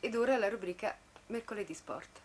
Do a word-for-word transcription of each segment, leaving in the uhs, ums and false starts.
Ed ora la rubrica Mercoledì Sport.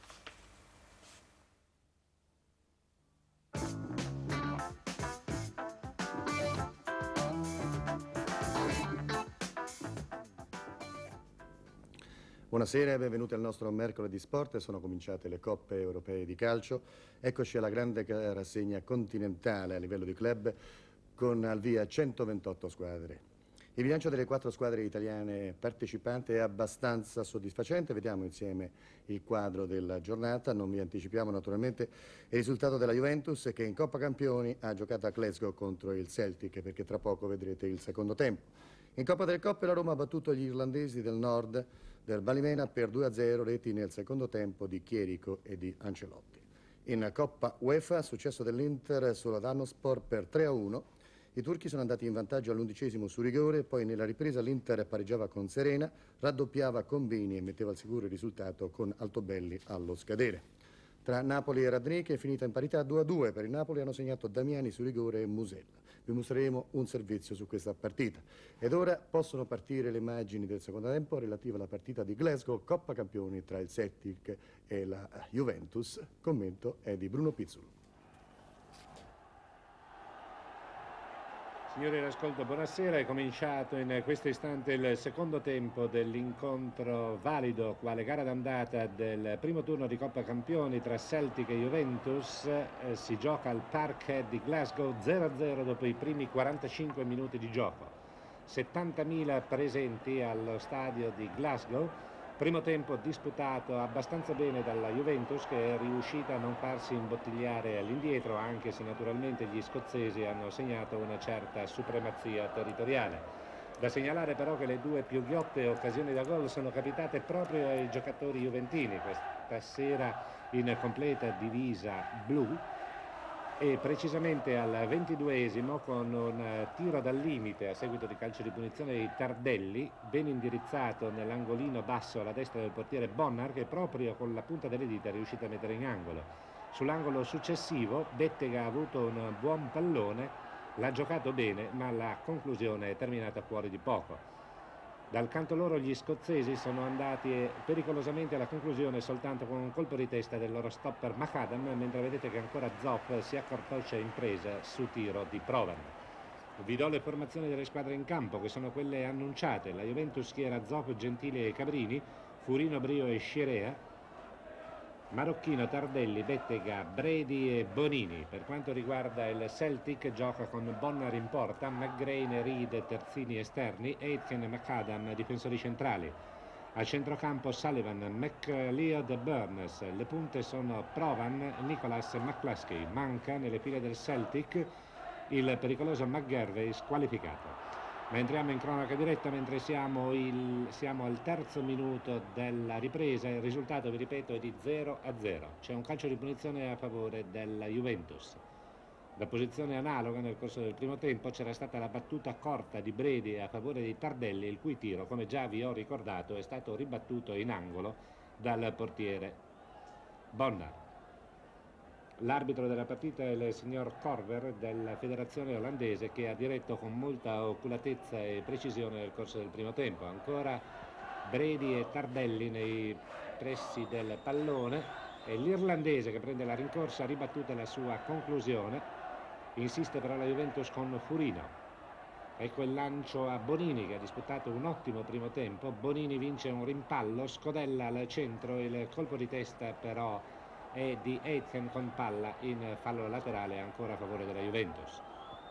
Buonasera e benvenuti al nostro Mercoledì Sport. Sono cominciate le coppe europee di calcio. Eccoci alla grande rassegna continentale a livello di club con al via centoventotto squadre. Il bilancio delle quattro squadre italiane partecipanti è abbastanza soddisfacente. Vediamo insieme il quadro della giornata. Non vi anticipiamo naturalmente il risultato della Juventus, che in Coppa Campioni ha giocato a Glasgow contro il Celtic, perché tra poco vedrete il secondo tempo. In Coppa delle Coppe la Roma ha battuto gli irlandesi del nord del Ballymena per due a zero, reti nel secondo tempo di Chierico e di Ancelotti. In Coppa UEFA, successo dell'Inter sulla Dannospor per tre a uno. I turchi sono andati in vantaggio all'undicesimo su rigore, poi nella ripresa l'Inter pareggiava con Serena, raddoppiava con Bini e metteva al sicuro il risultato con Altobelli allo scadere. Tra Napoli e Radnik è finita in parità due a due. Per il Napoli hanno segnato Damiani su rigore e Musella. Vi mostreremo un servizio su questa partita. Ed ora possono partire le immagini del secondo tempo relative alla partita di Glasgow, Coppa Campioni tra il Celtic e la Juventus. Commento è di Bruno Pizzolo. Signori d'ascolto, buonasera. È cominciato in questo istante il secondo tempo dell'incontro valido quale gara d'andata del primo turno di Coppa Campioni tra Celtic e Juventus. Eh, si gioca al Parkhead di Glasgow, zero a zero dopo i primi quarantacinque minuti di gioco. settantamila presenti allo stadio di Glasgow. Primo tempo disputato abbastanza bene dalla Juventus, che è riuscita a non farsi imbottigliare all'indietro, anche se naturalmente gli scozzesi hanno segnato una certa supremazia territoriale. Da segnalare però che le due più ghiotte occasioni da gol sono capitate proprio ai giocatori juventini, questa sera in completa divisa blu, e precisamente al ventiduesimo con un tiro dal limite a seguito di calcio di punizione di Tardelli, ben indirizzato nell'angolino basso alla destra del portiere Bonnar, che proprio con la punta delle dita è riuscito a mettere in angolo. Sull'angolo successivo Bettega ha avuto un buon pallone, l'ha giocato bene, ma la conclusione è terminata fuori di poco. Dal canto loro gli scozzesi sono andati pericolosamente alla conclusione soltanto con un colpo di testa del loro stopper McAdam, mentre vedete che ancora Zopp si accortoccia in presa su tiro di Provan. Vi do le formazioni delle squadre in campo, che sono quelle annunciate. La Juventus schiera Zopp, Gentili e Cabrini, Furino, Brio e Scirea, Marocchino, Tardelli, Bettega, Bredi e Bonini. Per quanto riguarda il Celtic, gioca con Bonnar in porta, McGrain, Reed, terzini esterni, Aitken e McAdam difensori centrali. A centrocampo Sullivan, McLeod e Burns. Le punte sono Provan, Nicholas e McCluskey. Manca nelle file del Celtic il pericoloso McGarvey, squalificato. Ma entriamo in cronaca diretta mentre siamo, il, siamo al terzo minuto della ripresa. Il risultato, vi ripeto, è di zero a zero. C'è un calcio di punizione a favore della Juventus. Da posizione analoga nel corso del primo tempo c'era stata la battuta corta di Bredi a favore di Tardelli, il cui tiro, come già vi ho ricordato, è stato ribattuto in angolo dal portiere Bonnar. L'arbitro della partita è il signor Corver della federazione olandese, che ha diretto con molta oculatezza e precisione nel corso del primo tempo. Ancora Bredi e Tardelli nei pressi del pallone, e l'irlandese che prende la rincorsa, ribattuta la sua conclusione. Insiste però la Juventus con Furino. Ecco il lancio a Bonini, che ha disputato un ottimo primo tempo. Bonini vince un rimpallo, scodella al centro, il colpo di testa però è di Aitken con palla in fallo laterale ancora a favore della Juventus.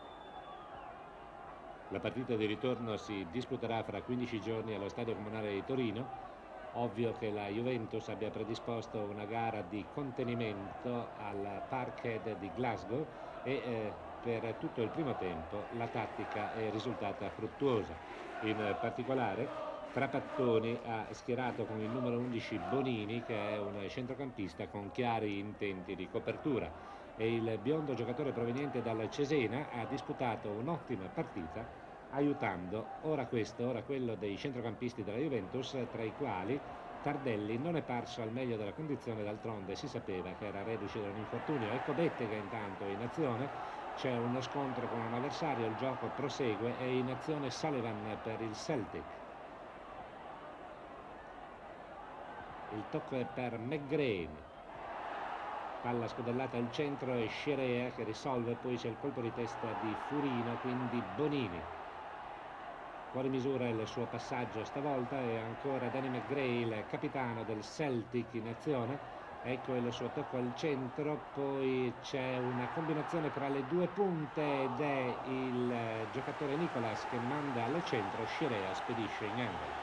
La partita di ritorno si disputerà fra quindici giorni allo Stadio Comunale di Torino. Ovvio che la Juventus abbia predisposto una gara di contenimento al Parkhead di Glasgow e eh, per tutto il primo tempo la tattica è risultata fruttuosa. In particolare Trapattoni ha schierato con il numero undici Bonini, che è un centrocampista con chiari intenti di copertura, e il biondo giocatore proveniente dal Cesena ha disputato un'ottima partita, aiutando ora questo, ora quello dei centrocampisti della Juventus, tra i quali Tardelli non è parso al meglio della condizione. D'altronde si sapeva che era reduce da un infortunio. Ecco Bettega intanto in azione, c'è uno scontro con un avversario, il gioco prosegue e in azione Sullivan per il Celtic. il tocco è per McGrain, palla scodellata al centro e Scirea che risolve, poi c'è il colpo di testa di Furino, quindi Bonini. Fuori misura il suo passaggio stavolta e ancora Danny McGrain, il capitano del Celtic in azione. Ecco il suo tocco al centro, poi c'è una combinazione tra le due punte ed è il giocatore Nicolas che manda al centro, Scirea spedisce in angolo.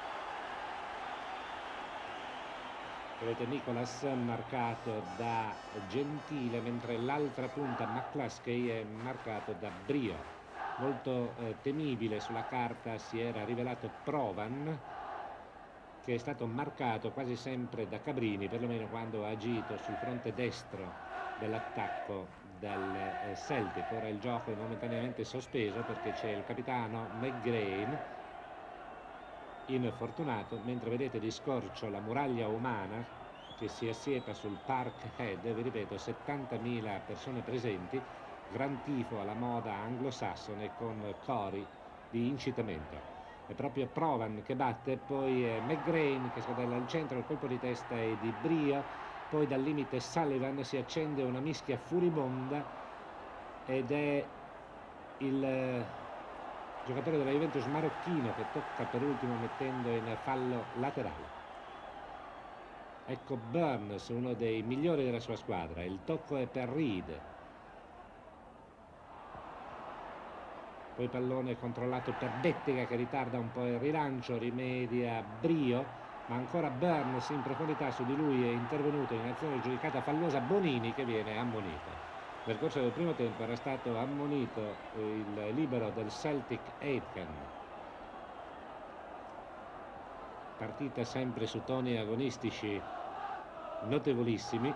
Vedete Nicolas marcato da Gentile, mentre l'altra punta McCluskey è marcato da Brio. Molto eh, temibile sulla carta si era rivelato Provan, che è stato marcato quasi sempre da Cabrini, perlomeno quando ha agito sul fronte destro dell'attacco del eh, Celtic. Ora il gioco è momentaneamente sospeso perché c'è il capitano McGrain infortunato, mentre vedete di scorcio la muraglia umana che si assiepa sul Parkhead. Vi ripeto, settantamila persone presenti, gran tifo alla moda anglosassone con cori di incitamento. È proprio Provan che batte, poi è McGrain che scodella al centro, il colpo di testa è di Brio, poi dal limite Sullivan si accende una mischia furibonda ed è il giocatore della Juventus marocchino che tocca per ultimo mettendo in fallo laterale. Ecco Burns, uno dei migliori della sua squadra, il tocco è per Reed. Poi pallone controllato per Bettega che ritarda un po' il rilancio, rimedia Brio, ma ancora Burns in profondità. Su di lui è intervenuto in azione giudicata fallosa Bonini che viene ammonito. Nel corso del primo tempo era stato ammonito il libero del Celtic Aitken. Partita sempre su toni agonistici notevolissimi,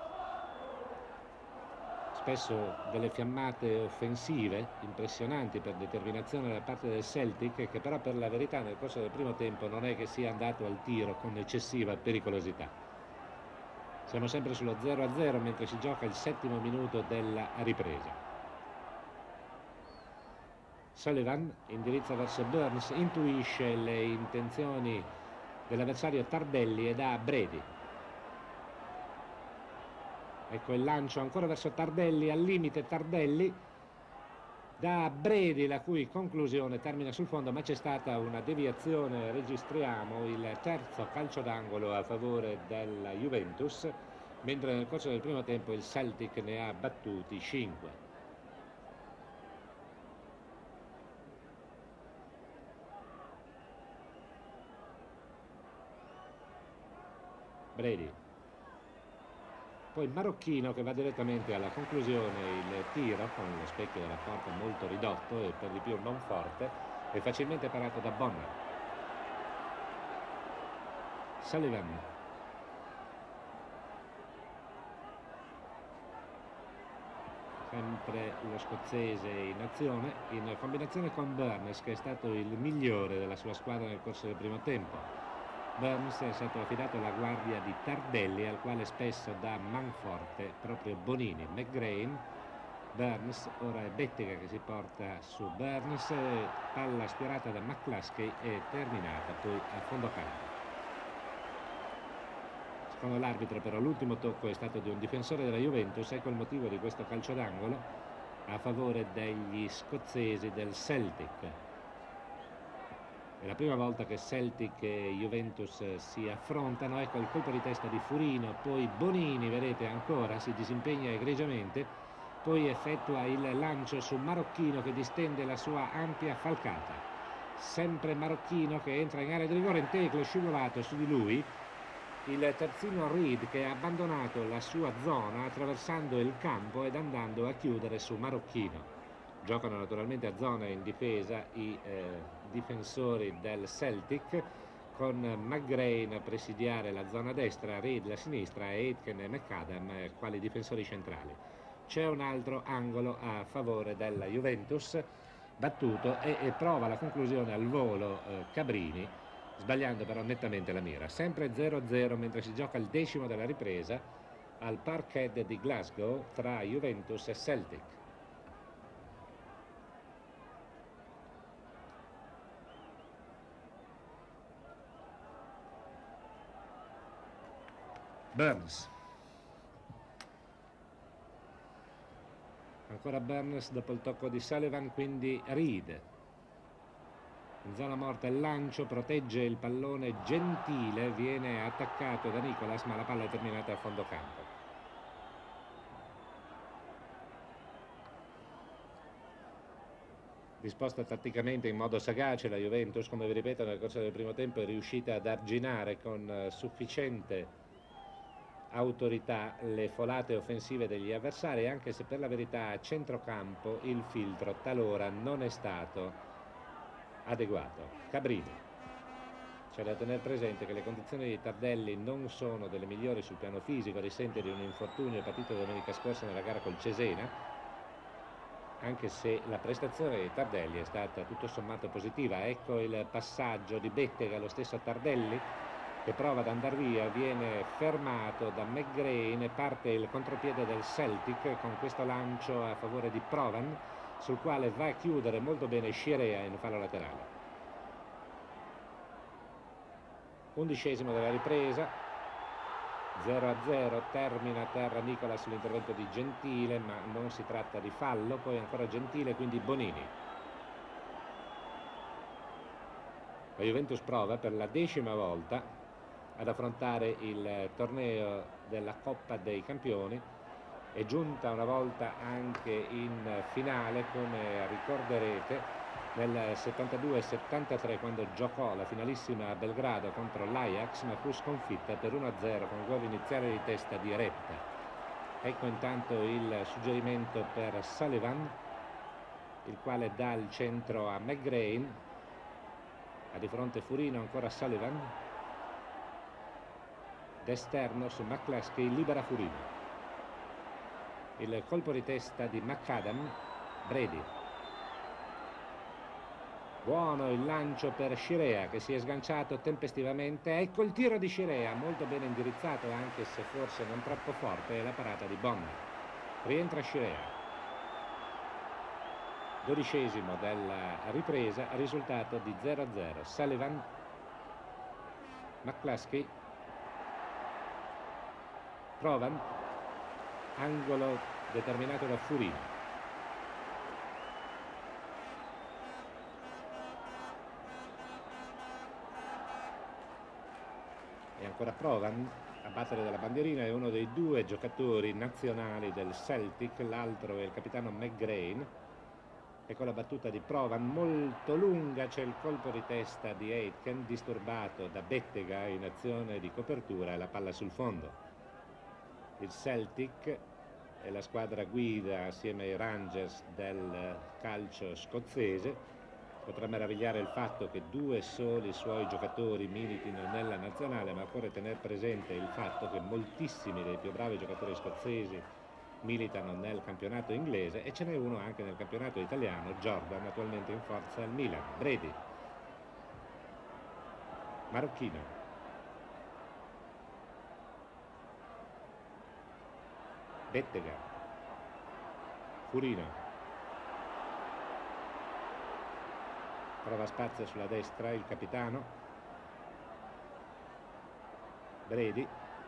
spesso delle fiammate offensive impressionanti per determinazione da parte del Celtic, che però per la verità nel corso del primo tempo non è che sia andato al tiro con eccessiva pericolosità. Siamo sempre sullo zero a zero mentre si gioca il settimo minuto della ripresa. Sullivan indirizza verso Burns, intuisce le intenzioni dell'avversario Tardelli e dà a Brady. Ecco il lancio ancora verso Tardelli, al limite Tardelli da Brady, la cui conclusione termina sul fondo, ma c'è stata una deviazione. Registriamo il terzo calcio d'angolo a favore della Juventus, mentre nel corso del primo tempo il Celtic ne ha battuti cinque. Brady. Poi Marocchino che va direttamente alla conclusione, il tiro con lo specchio della porta molto ridotto e per di più non forte, è facilmente parato da Bonner. Sullivan. Sempre lo scozzese in azione, in combinazione con Burns che è stato il migliore della sua squadra nel corso del primo tempo. Burns è stato affidato alla guardia di Tardelli, al quale spesso dà manforte proprio Bonini. McGrain, Burns, ora è Bettega che si porta su Burns, palla sfiorata da McCluskey e terminata poi a fondo campo. Secondo l'arbitro però l'ultimo tocco è stato di un difensore della Juventus, ecco il motivo di questo calcio d'angolo a favore degli scozzesi del Celtic. È la prima volta che Celtic e Juventus si affrontano. Ecco il colpo di testa di Furino, poi Bonini, vedete ancora, si disimpegna egregiamente, poi effettua il lancio su Marocchino che distende la sua ampia falcata. Sempre Marocchino che entra in area di rigore, in teclo, scivolato su di lui il terzino Reed che ha abbandonato la sua zona attraversando il campo ed andando a chiudere su Marocchino. Giocano naturalmente a zona in difesa i eh, difensori del Celtic, con McGrain a presidiare la zona destra, Reed la sinistra e Aitken e McAdam eh, quali difensori centrali. C'è un altro angolo a favore della Juventus battuto e, e prova la conclusione al volo eh, Cabrini, sbagliando però nettamente la mira. Sempre zero a zero mentre si gioca il decimo della ripresa al Parkhead di Glasgow tra Juventus e Celtic. Burns. Ancora Burns dopo il tocco di Sullivan, quindi Reed. In zona morta il lancio, protegge il pallone Gentile, viene attaccato da Nicolas, ma la palla è terminata a fondo campo. Disposta tatticamente in modo sagace, la Juventus, come vi ripeto, nel corso del primo tempo è riuscita ad arginare con sufficiente autorità le folate offensive degli avversari, anche se per la verità a centrocampo il filtro talora non è stato adeguato. Cabrini. C'è da tenere presente che le condizioni di Tardelli non sono delle migliori sul piano fisico, risente di un infortunio patito domenica scorsa nella gara col Cesena, anche se la prestazione di Tardelli è stata tutto sommato positiva. Ecco il passaggio di Bettega, lo stesso Tardelli, che prova ad andare via, viene fermato da McGrain e parte il contropiede del Celtic con questo lancio a favore di Provan, sul quale va a chiudere molto bene Scirea in fallo laterale. Undicesimo della ripresa, zero a zero, termina a terra Nicolas sull'intervento di Gentile, ma non si tratta di fallo. Poi ancora Gentile, quindi Bonini. La Juventus prova per la decima volta ad affrontare il torneo della Coppa dei Campioni. È giunta una volta anche in finale, come ricorderete, nel settantadue settantatré, quando giocò la finalissima a Belgrado contro l'Ajax, ma fu sconfitta per uno a zero con gol iniziale di testa di Retta. Ecco intanto il suggerimento per Sullivan, il quale dà il centro a McGrain. Ha di fronte Furino, ancora Sullivan. D'esterno su McCluskey, libera Furino. Il colpo di testa di McAdam, Brady. Buono il lancio per Scirea, che si è sganciato tempestivamente. Ecco il tiro di Scirea, molto ben indirizzato, anche se forse non troppo forte, è la parata di Bonner. Rientra Scirea. Dodicesimo della ripresa, risultato di zero a zero. Sullivan, McCluskey, Provan, angolo determinato da Furino. E ancora Provan a battere dalla bandierina, è uno dei due giocatori nazionali del Celtic, l'altro è il capitano McGrain. Ecco la battuta di Provan, molto lunga, c'è il colpo di testa di Aitken, disturbato da Bettega in azione di copertura, e la palla sul fondo. Il Celtic è la squadra guida assieme ai Rangers del calcio scozzese. Potrà meravigliare il fatto che due soli suoi giocatori militino nella nazionale, ma occorre tenere presente il fatto che moltissimi dei più bravi giocatori scozzesi militano nel campionato inglese, e ce n'è uno anche nel campionato italiano, Jordan, attualmente in forza al Milan. Brady, Marocchino, Bettega, Furino, trova spazio sulla destra il capitano, Brady,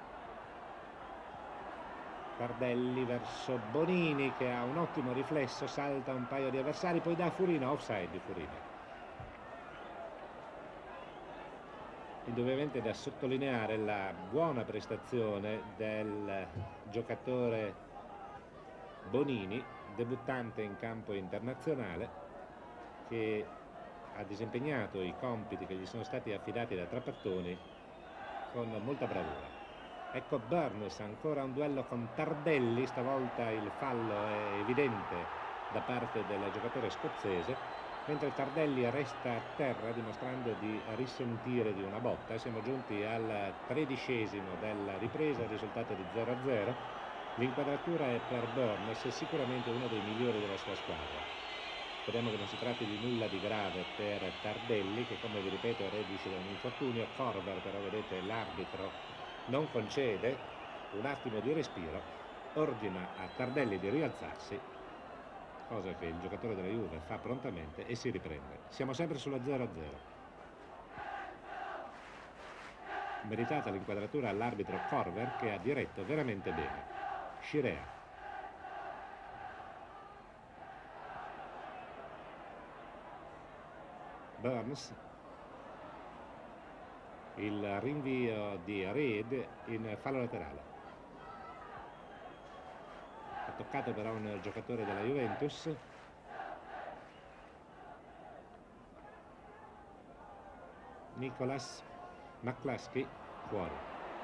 Tardelli verso Bonini, che ha un ottimo riflesso, salta un paio di avversari, poi dà Furino, offside di Furino. Indubbiamente da sottolineare la buona prestazione del giocatore Bonini, debuttante in campo internazionale, che ha disempeñato i compiti che gli sono stati affidati da Trapattoni con molta bravura. Ecco Burns, ancora un duello con Tardelli, stavolta il fallo è evidente da parte del giocatore scozzese, mentre Tardelli resta a terra dimostrando di risentire di una botta. Siamo giunti al tredicesimo della ripresa, il risultato di zero a zero. L'inquadratura è per Burns, è sicuramente uno dei migliori della sua squadra. Speriamo che non si tratti di nulla di grave per Tardelli, che, come vi ripeto, è reduce da un infortunio. Corver però, vedete, l'arbitro non concede un attimo di respiro, ordina a Tardelli di rialzarsi, cosa che il giocatore della Juve fa prontamente, e si riprende. Siamo sempre sullo zero a zero. meritata l'inquadratura all'arbitro Korver, che ha diretto veramente bene. Scirea. Burns. Il rinvio di Reed in fallo laterale. Ha toccato però un giocatore della Juventus. Nicolas McCluskey fuori.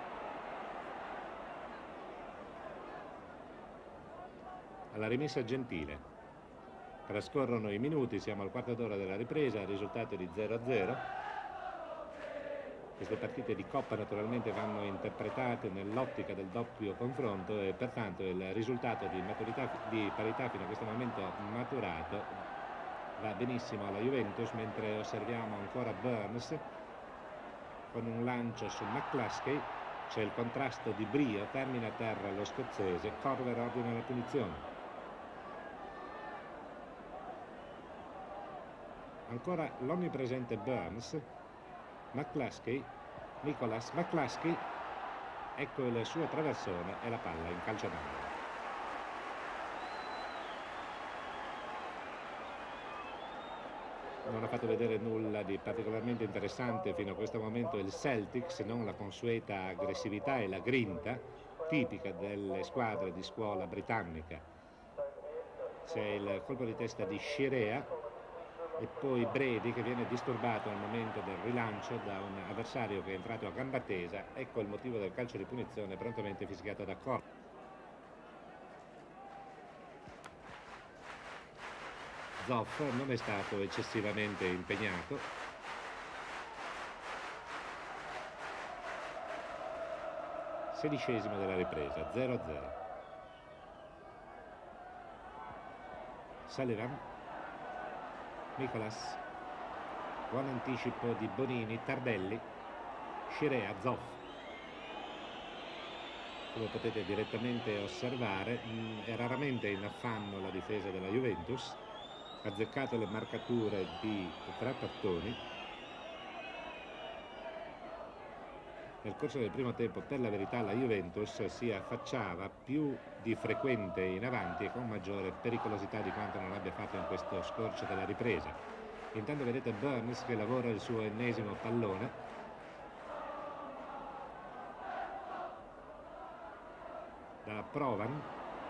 Alla rimessa Gentile. Trascorrono i minuti, siamo al quarto d'ora della ripresa, il risultato è di zero a zero. Queste partite di Coppa naturalmente vanno interpretate nell'ottica del doppio confronto e pertanto il risultato di, maturità, di parità fino a questo momento maturato va benissimo alla Juventus, mentre osserviamo ancora Burns con un lancio su McCluskey. C'è il contrasto di brio, termina a terra lo scozzese, Korver ordina la punizione. Ancora l'onnipresente Burns. McCluskey, Nicolas McCluskey, ecco il suo traversone e la palla in calcio d'angolo. Non ha fatto vedere nulla di particolarmente interessante fino a questo momento il Celtic, se non la consueta aggressività e la grinta tipica delle squadre di scuola britannica. C'è il colpo di testa di Scirea e poi Brady che viene disturbato al momento del rilancio da un avversario che è entrato a gamba tesa. Ecco il motivo del calcio di punizione prontamente fischiato da Korver. Zoff non è stato eccessivamente impegnato. Sedicesimo della ripresa, zero a zero. Sullivan. Nicolas, buon anticipo di Bonini, Tardelli, Scirea, Zoff. Come potete direttamente osservare, è raramente in affanno la difesa della Juventus, ha azzeccato le marcature di Trapattoni. Nel corso del primo tempo, per la verità, la Juventus si affacciava più di frequente in avanti e con maggiore pericolosità di quanto non abbia fatto in questo scorcio della ripresa. Intanto vedete Burns che lavora il suo ennesimo pallone. Da Provan.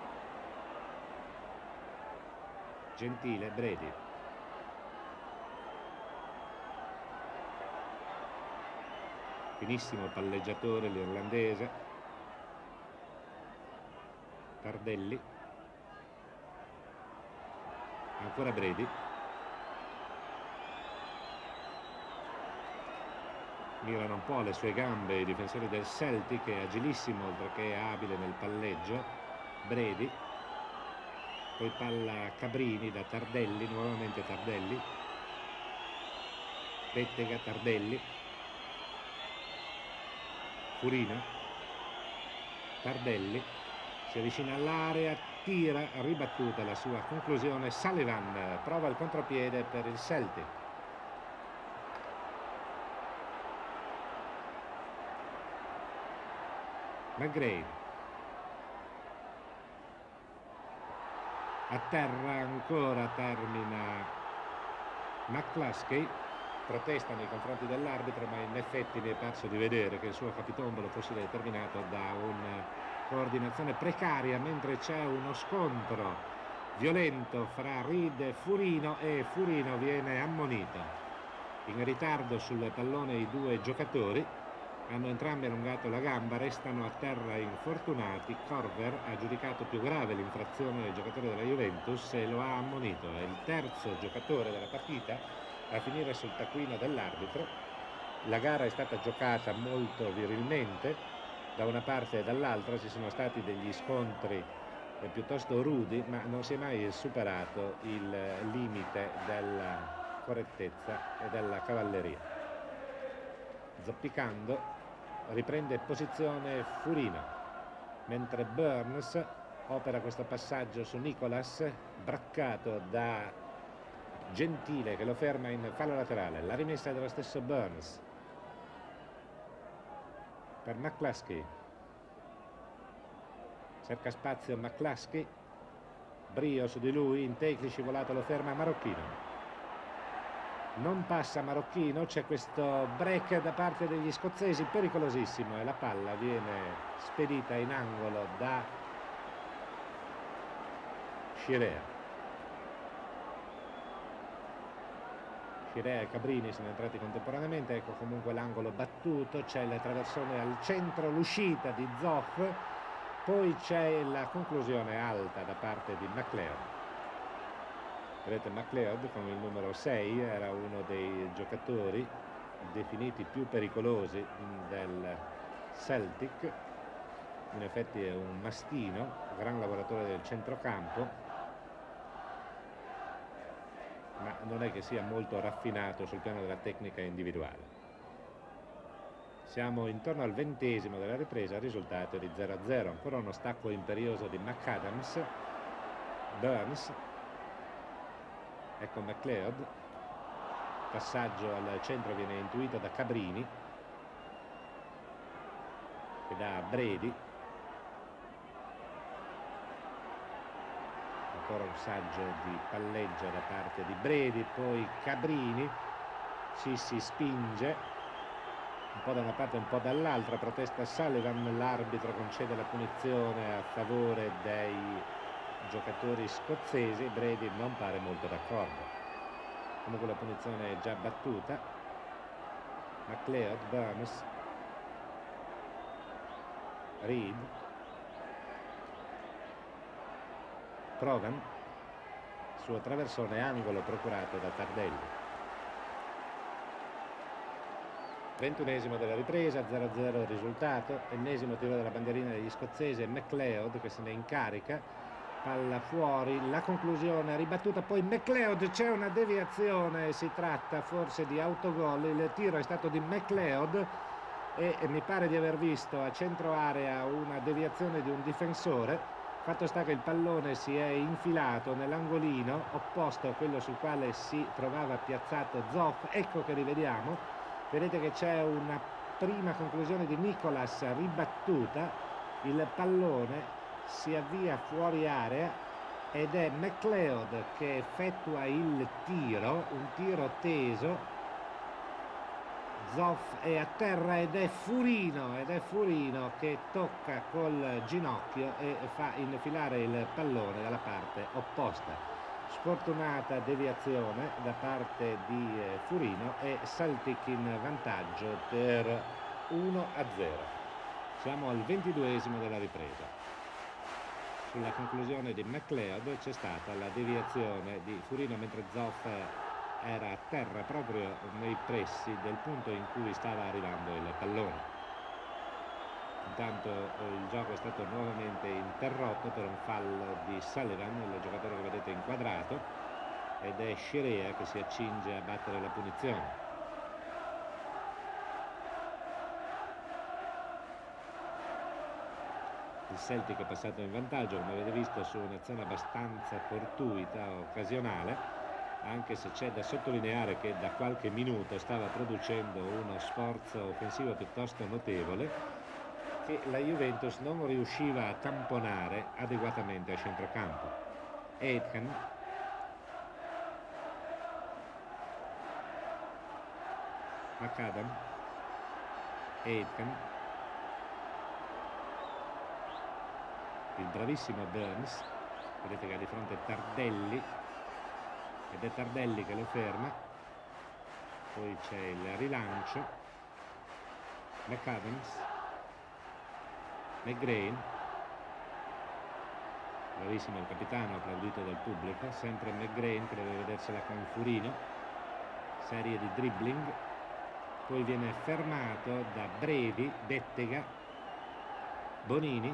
Gentile, Brady. Finissimo palleggiatore l'irlandese. Tardelli. Ancora Brady. Mirano un po' le sue gambe i difensori del Celtic, è agilissimo oltre che abile nel palleggio. Brady. Poi palla Cabrini da Tardelli, nuovamente Tardelli. Bettega, Tardelli. Furino. Tardelli. Si avvicina all'area, tira, ribattuta la sua conclusione. Sullivan prova il contropiede per il Celtic. McGrane. A terra ancora, termina McCluskey. Protesta nei confronti dell'arbitro, ma in effetti mi è parso di vedere che il suo capitombolo fosse determinato da una coordinazione precaria, mentre c'è uno scontro violento fra Reed e Furino e Furino viene ammonito. In ritardo sul pallone i due giocatori, hanno entrambi allungato la gamba, restano a terra infortunati. Korver ha giudicato più grave l'infrazione del giocatore della Juventus e lo ha ammonito. È il terzo giocatore della partita a finire sul taccuino dell'arbitro. La gara è stata giocata molto virilmente, da una parte e dall'altra ci sono stati degli scontri piuttosto rudi, ma non si è mai superato il limite della correttezza e della cavalleria. Zoppicando riprende posizione Furino, mentre Burns opera questo passaggio su Nicolas, braccato da Gentile che lo ferma in fallo laterale. La rimessa dello stesso Burns. per McCluskey. Cerca spazio McCluskey, brio su di lui, in tecli scivolato, lo ferma Marocchino. Non passa Marocchino, c'è questo break da parte degli scozzesi pericolosissimo e la palla viene spedita in angolo da Scirea. Scirea e Cabrini sono entrati contemporaneamente, ecco comunque l'angolo battuto, c'è la traversone al centro, l'uscita di Zoff, poi c'è la conclusione alta da parte di McLeod. Vedete, McLeod con il numero sei era uno dei giocatori definiti più pericolosi del Celtic. In effetti è un mastino, gran lavoratore del centrocampo, ma non è che sia molto raffinato sul piano della tecnica individuale. Siamo intorno al ventesimo della ripresa, risultato di zero a zero. Ancora uno stacco imperioso di McAdams. Burns. Ecco McLeod. Passaggio al centro viene intuito da Cabrini, che dà a Brady. Ancora un saggio di palleggio da parte di Brady, poi Cabrini, ci si spinge un po' da una parte e un po' dall'altra, protesta Sullivan, l'arbitro concede la punizione a favore dei giocatori scozzesi, Brady non pare molto d'accordo. Comunque la punizione è già battuta. McLeod, Burns, Reed, Provan, suo traversone, angolo procurato da Tardelli. ventunesimo della ripresa, zero a zero il risultato, ennesimo tiro della bandierina degli scozzesi, McLeod che se ne incarica, palla fuori, la conclusione ribattuta, poi McLeod, c'è una deviazione, si tratta forse di autogol, il tiro è stato di McLeod e mi pare di aver visto a centro area una deviazione di un difensore. Fatto sta che il pallone si è infilato nell'angolino opposto a quello sul quale si trovava piazzato Zoff. Ecco che rivediamo, vedete che c'è una prima conclusione di Nicolas ribattuta, il pallone si avvia fuori area ed è McLeod che effettua il tiro, un tiro teso. Zoff è a terra ed è Furino, ed è Furino che tocca col ginocchio e fa infilare il pallone dalla parte opposta. Sfortunata deviazione da parte di Furino e Celtic in vantaggio per uno a zero. Siamo al ventiduesimo della ripresa. Sulla conclusione di McLeod c'è stata la deviazione di Furino mentre Zoff era a terra proprio nei pressi del punto in cui stava arrivando il pallone. Intanto il gioco è stato nuovamente interrotto per un fallo di Sullivan, il giocatore che vedete inquadrato, ed è Scirea che si accinge a battere la punizione. Il Celtic è passato in vantaggio, come avete visto, su un'azione abbastanza fortuita, occasionale, anche se c'è da sottolineare che da qualche minuto stava producendo uno sforzo offensivo piuttosto notevole che la Juventus non riusciva a tamponare adeguatamente a centrocampo. Aitken, McAdam, Aitken, il bravissimo Burns, vedete che ha di fronte Tardelli, ed è Tardelli che lo ferma, poi c'è il rilancio, McAdams, McGrain, bravissimo il capitano, applaudito dal pubblico, sempre McGrain che deve vedersela con Furino, serie di dribbling, poi viene fermato da Brady, Bettega, Bonini,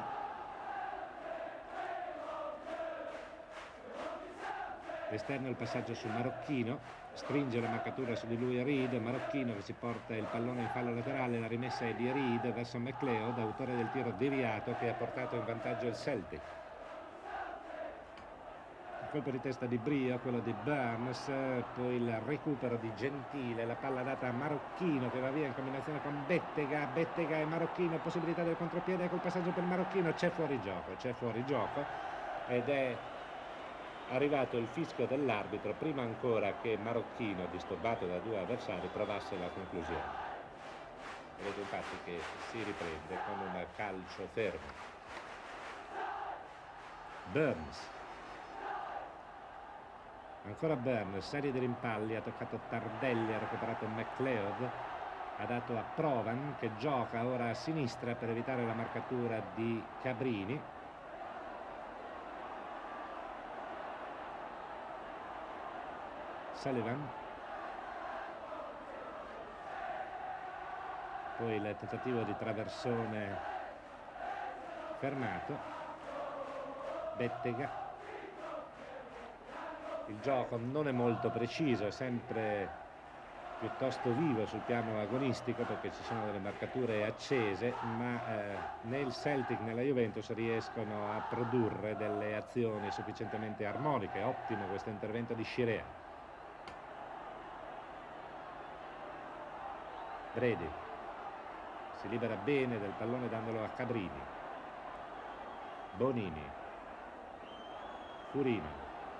esterno il passaggio sul Marocchino, stringe la marcatura su di lui Reed, Marocchino che si porta il pallone in fallo laterale, la rimessa è di Reed verso McLeod, autore del tiro deviato che ha portato in vantaggio il Celtic. Il colpo di testa di Brio, quello di Burns, poi il recupero di Gentile, la palla data a Marocchino che va via in combinazione con Bettega, Bettega e Marocchino, possibilità del contropiede col passaggio per Marocchino, c'è fuori gioco, c'è fuori gioco ed è arrivato il fischio dell'arbitro prima ancora che Marocchino, disturbato da due avversari, provasse la conclusione. Vedete infatti che si riprende con un calcio fermo. Burns. Ancora Burns, serie di rimpalli, ha toccato Tardelli, ha recuperato McLeod, ha dato a Provan che gioca ora a sinistra per evitare la marcatura di Cabrini. Sullivan. Poi il tentativo di traversone fermato. Bettega. Il gioco non è molto preciso, è sempre piuttosto vivo sul piano agonistico perché ci sono delle marcature accese, ma eh, né il Celtic né la Juventus riescono a produrre delle azioni sufficientemente armoniche. Ottimo questo intervento di Scirea. Brady si libera bene del pallone dandolo a Cabrini. Bonini. Furino.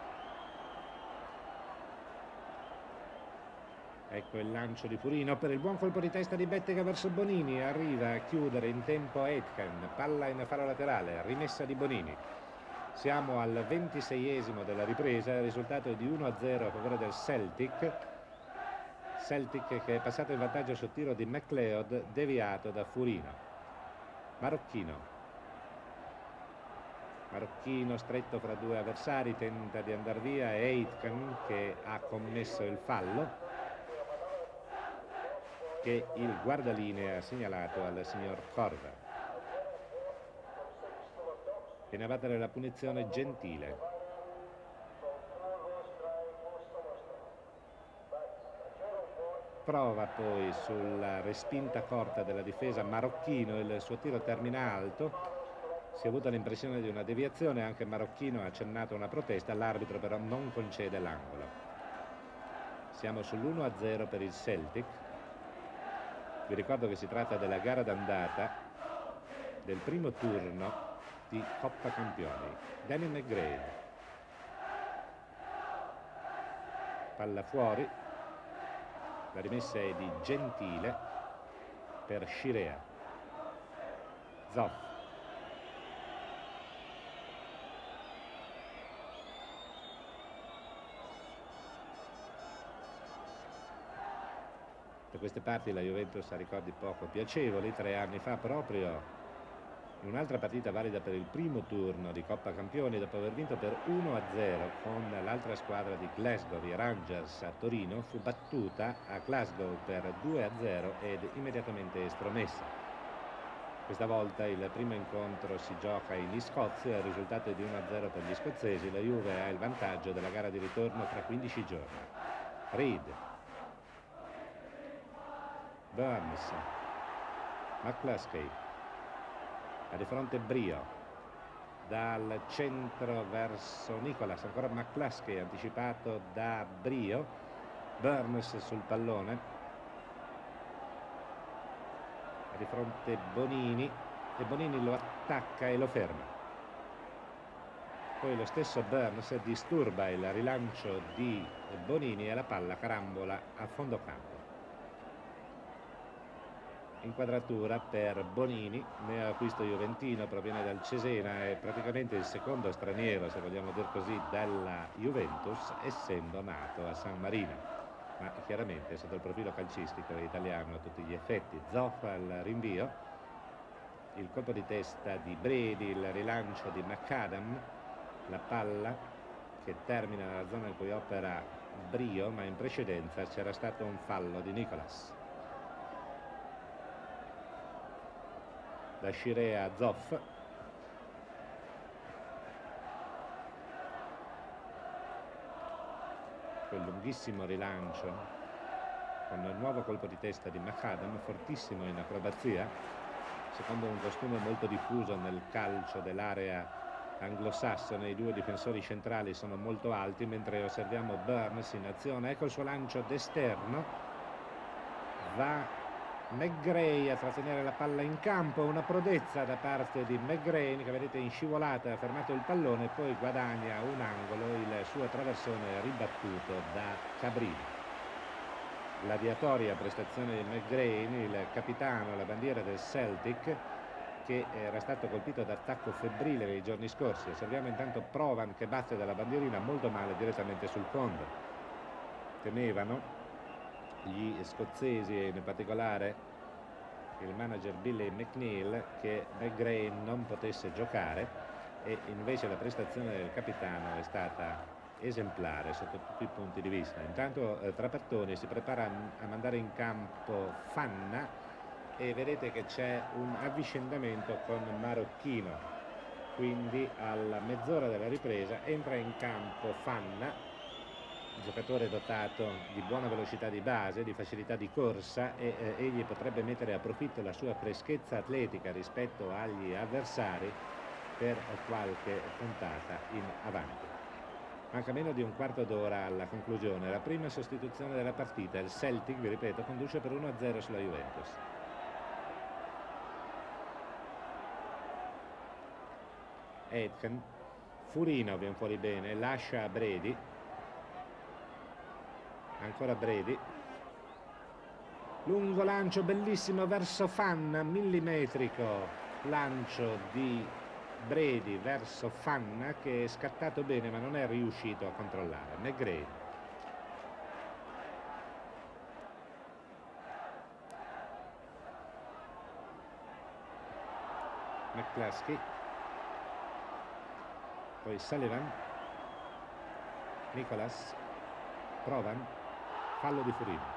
Ecco il lancio di Furino per il buon colpo di testa di Bettega verso Bonini. Arriva a chiudere in tempo Aitken. Palla in fallo laterale, rimessa di Bonini. Siamo al ventiseiesimo della ripresa, il risultato è di uno a zero a favore del Celtic. Celtic che è passato in vantaggio sul tiro di McLeod, deviato da Furino. Marocchino. Marocchino stretto fra due avversari, tenta di andare via, è Aitken che ha commesso il fallo che il guardalinea ha segnalato al signor Corva. Viene a battere la punizione Gentile. Prova poi sulla respinta corta della difesa Marocchino, il suo tiro termina alto, si è avuta l'impressione di una deviazione, anche Marocchino ha accennato una protesta, l'arbitro però non concede l'angolo. Siamo sull'uno a zero per il Celtic. Vi ricordo che si tratta della gara d'andata del primo turno di Coppa Campioni. Danny McGrath. Palla fuori. La rimessa è di Gentile per Scirea. Zoff. Da queste parti la Juventus ha ricordi poco piacevoli. Tre anni fa proprio in un'altra partita valida per il primo turno di Coppa Campioni, dopo aver vinto per uno a zero con l'altra squadra di Glasgow, i Rangers a Torino, fu battuta a Glasgow per due a zero ed immediatamente estromessa. Questa volta il primo incontro si gioca in Scozia, il risultato è di uno a zero per gli scozzesi. La Juve ha il vantaggio della gara di ritorno tra quindici giorni. Reed. Burns. McCluskey. Ha di fronte Brio. Dal centro verso Nicolas. Ancora McCluskey anticipato da Brio. Burns sul pallone. Ha di fronte Bonini. E Bonini lo attacca e lo ferma. Poi lo stesso Burns disturba il rilancio di Bonini e la palla carambola a fondo campo. Inquadratura per Bonini, neoacquisto juventino, proviene dal Cesena, è praticamente il secondo straniero, se vogliamo dire così, della Juventus, essendo nato a San Marino, ma chiaramente sotto il profilo calcistico è italiano a tutti gli effetti. Zoff al rinvio, il colpo di testa di Brady, il rilancio di McAdam, la palla che termina nella zona in cui opera Brio, ma in precedenza c'era stato un fallo di Nicolas. Da Scirea a Zoff. Quel lunghissimo rilancio con il nuovo colpo di testa di McAdam, fortissimo in acrobazia, secondo un costume molto diffuso nel calcio dell'area anglosassone. I due difensori centrali sono molto alti, mentre osserviamo Burns in azione. Ecco il suo lancio d'esterno, va McGray a trattenere la palla in campo, una prodezza da parte di McGray che vedete in scivolata ha fermato il pallone e poi guadagna un angolo, il suo traversone ribattuto da Cabrini. L'adiatoria prestazione di McGray, il capitano alla bandiera del Celtic, che era stato colpito da attacco febbrile nei giorni scorsi. Osserviamo intanto Provan che batte dalla bandierina molto male direttamente sul fondo. Temevano gli scozzesi e in particolare il manager Billy McNeil che McGray non potesse giocare, e invece la prestazione del capitano è stata esemplare sotto tutti i punti di vista. Intanto eh, Trapattoni si prepara a mandare in campo Fanna e vedete che c'è un avvicendamento con Marocchino, quindi alla mezz'ora della ripresa entra in campo Fanna, giocatore dotato di buona velocità di base, di facilità di corsa, e eh, egli potrebbe mettere a profitto la sua freschezza atletica rispetto agli avversari per qualche puntata in avanti. Manca meno di un quarto d'ora alla conclusione, la prima sostituzione della partita. Il Celtic, vi ripeto, conduce per uno a zero sulla Juventus. Aitken, Furino viene fuori bene, lascia a Brady, ancora Brady, lungo lancio bellissimo verso Fanna, millimetrico lancio di Brady verso Fanna che è scattato bene ma non è riuscito a controllare. McGray, McCluskey, poi Sullivan, Nicholas, Provan, fallo di Furino.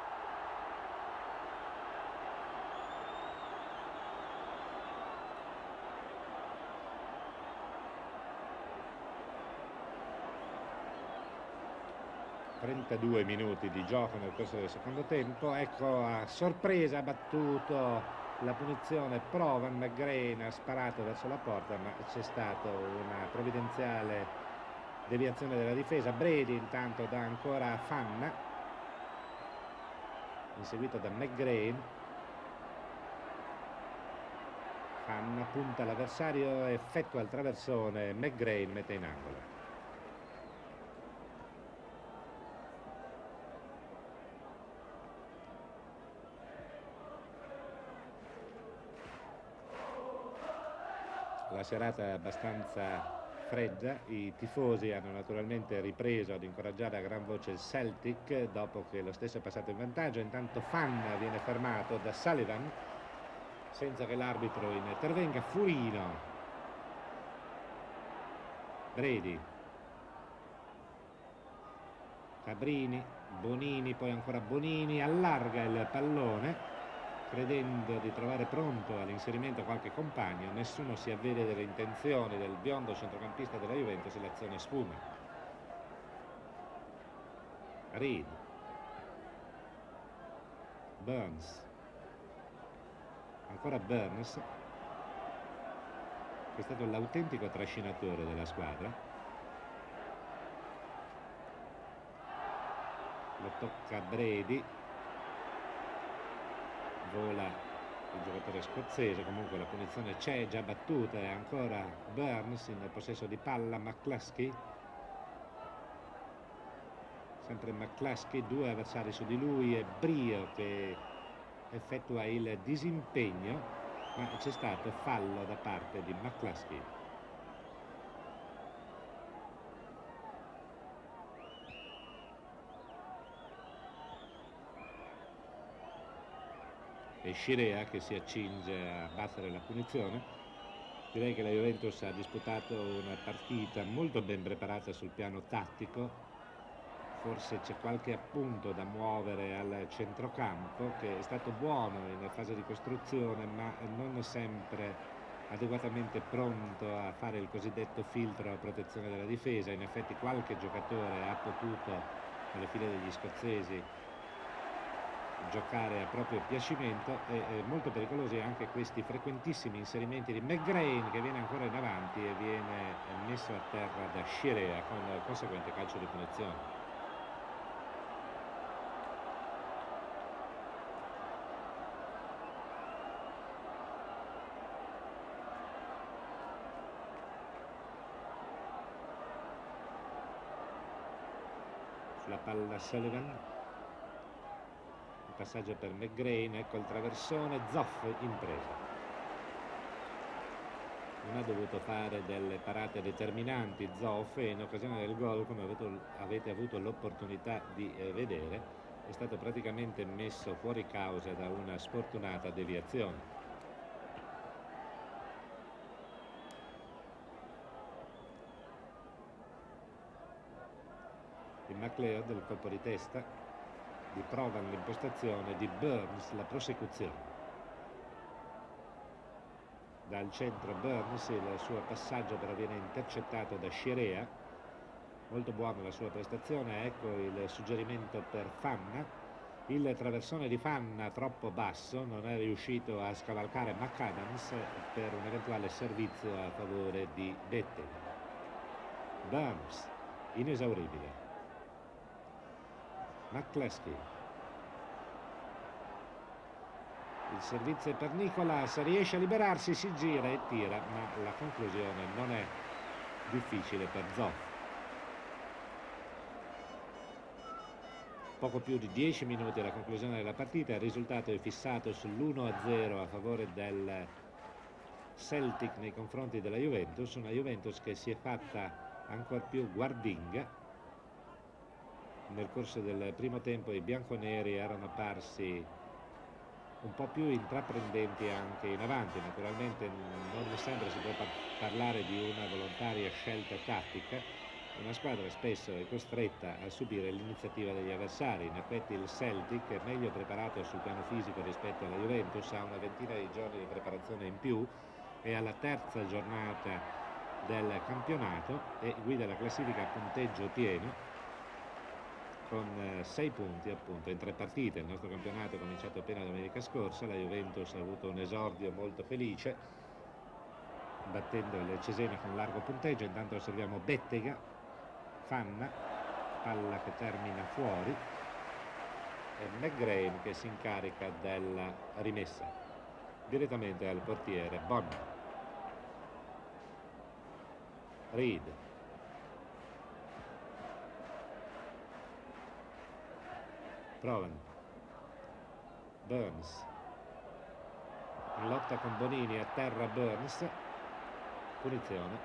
trentadue minuti di gioco nel corso del secondo tempo. Ecco, a sorpresa ha battuto la punizione Provan. McGray ha sparato verso la porta ma c'è stata una provvidenziale deviazione della difesa. Brady intanto dà ancora a Fanna, inseguito da McGray. Fanna punta l'avversario, effettua il traversone, McGray mette in angolo. La serata è abbastanza fredda, i tifosi hanno naturalmente ripreso ad incoraggiare a gran voce il Celtic dopo che lo stesso è passato in vantaggio. Intanto Fanna viene fermato da Sullivan senza che l'arbitro intervenga. Furino, Brady, Cabrini, Bonini, poi ancora Bonini, allarga il pallone credendo di trovare pronto all'inserimento qualche compagno. Nessuno si avvede delle intenzioni del biondo centrocampista della Juventus e l'azione sfuma. Reed, Burns, ancora Burns che è stato l'autentico trascinatore della squadra. Lo tocca Brady, vola il giocatore scozzese, comunque la punizione c'è, già battuta, e ancora Burns in possesso di palla. McCluskey, sempre McCluskey, due avversari su di lui, e Brio che effettua il disimpegno, ma c'è stato fallo da parte di McCluskey. E Scirea che si accinge a battere la punizione. Direi che la Juventus ha disputato una partita molto ben preparata sul piano tattico. Forse c'è qualche appunto da muovere al centrocampo, che è stato buono in fase di costruzione ma non sempre adeguatamente pronto a fare il cosiddetto filtro a protezione della difesa. In effetti qualche giocatore ha potuto nelle file degli scozzesi giocare a proprio piacimento, e eh, molto pericolosi anche questi frequentissimi inserimenti di McGrain, che viene ancora in avanti e viene messo a terra da Scirea con il conseguente calcio di punizione. La palla Sullivan, il passaggio per McGrain, ecco il traversone, Zoff in presa. Non ha dovuto fare delle parate determinanti Zoff, e in occasione del gol, come avete, avete avuto l'opportunità di eh, vedere, è stato praticamente messo fuori causa da una sfortunata deviazione. Di McLeod del colpo di testa, di Provan l'impostazione, di Burns la prosecuzione. Dal centro Burns, il suo passaggio però viene intercettato da Scirea. Molto buona la sua prestazione, ecco il suggerimento per Fanna. Il traversone di Fanna troppo basso, non è riuscito a scavalcare McAdams per un eventuale servizio a favore di Bettel. Burns, inesauribile. McCluskey, il servizio per Nicolas, riesce a liberarsi, si gira e tira, ma la conclusione non è difficile per Zoff. Poco più di dieci minuti alla conclusione della partita, il risultato è fissato sull'uno a zero a favore del Celtic nei confronti della Juventus, una Juventus che si è fatta ancor più guardinga. Nel corso del primo tempo i bianconeri erano apparsi un po' più intraprendenti anche in avanti. Naturalmente non mi sembra si può par parlare di una volontaria scelta tattica. Una squadra spesso è costretta a subire l'iniziativa degli avversari. In effetti il Celtic è meglio preparato sul piano fisico rispetto alla Juventus, ha una ventina di giorni di preparazione in più, è alla terza giornata del campionato e guida la classifica a punteggio pieno con sei punti appunto in tre partite. Il nostro campionato è cominciato appena domenica scorsa, la Juventus ha avuto un esordio molto felice battendo il Cesena con largo punteggio. Intanto osserviamo Bettega, Fanna, palla che termina fuori, e McGrain che si incarica della rimessa direttamente al portiere Bonn. Reed, Provan, Burns, in lotta con Bonini, a terra Burns, punizione.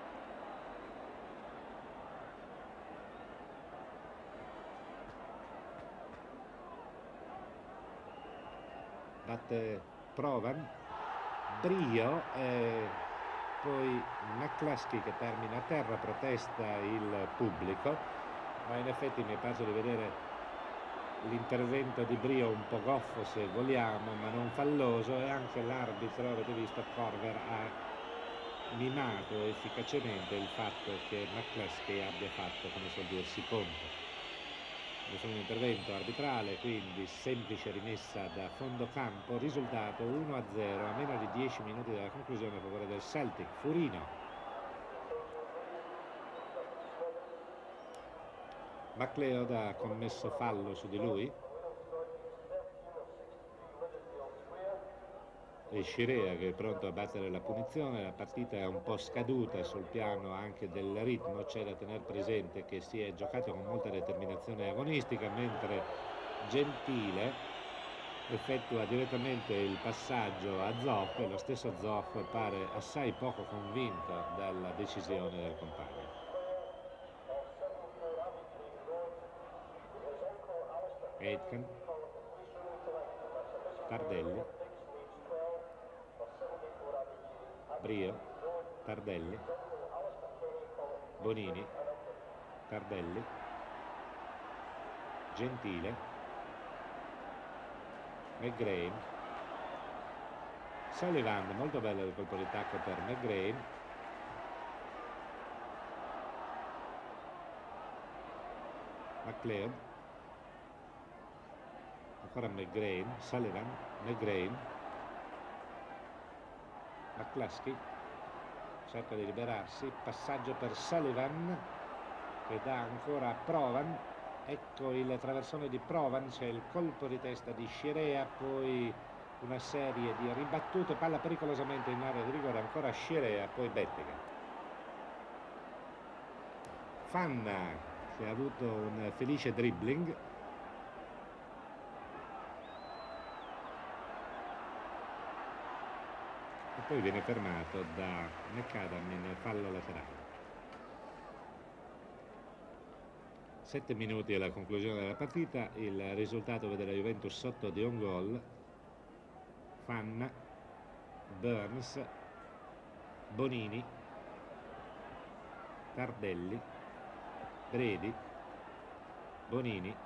Batte Provan, Brio e poi McCluskey che termina a terra, protesta il pubblico, ma in effetti mi è parso di vedere l'intervento di Brio un po' goffo se vogliamo, ma non falloso, e anche l'arbitro, avete visto, Corver ha mimato efficacemente il fatto che McCluskey abbia fatto, come suol dirsi, conto. Nessun intervento arbitrale, quindi semplice rimessa da fondo campo, risultato uno a zero a meno di dieci minuti dalla conclusione a favore del Celtic. Furino, McLeod ha commesso fallo su di lui e Scirea che è pronto a battere la punizione. La partita è un po' scaduta sul piano anche del ritmo, c'è da tener presente che si è giocato con molta determinazione agonistica, mentre Gentile effettua direttamente il passaggio a Zoff e lo stesso Zoff pare assai poco convinto dalla decisione del compagno. Aitken, Tardelli, Brio, Tardelli, Bonini, Tardelli, Gentile, McGrain, Sullivan, molto bello il colpo di tacco per McGrain, McLeod, ancora McGrain, Sullivan, McGrain, McCluskey cerca di liberarsi, passaggio per Sullivan che dà ancora a Provan, ecco il traversone di Provan, c'è il colpo di testa di Scirea, poi una serie di ribattute, palla pericolosamente in area di rigore, ancora Scirea, poi Bettega. Fanna che ha avuto un felice dribbling, e poi viene fermato da McAdam in fallo laterale. Sette minuti alla conclusione della partita, il risultato vede la Juventus sotto di un gol. Fanna, Burns, Bonini, Tardelli, Bredi, Bonini,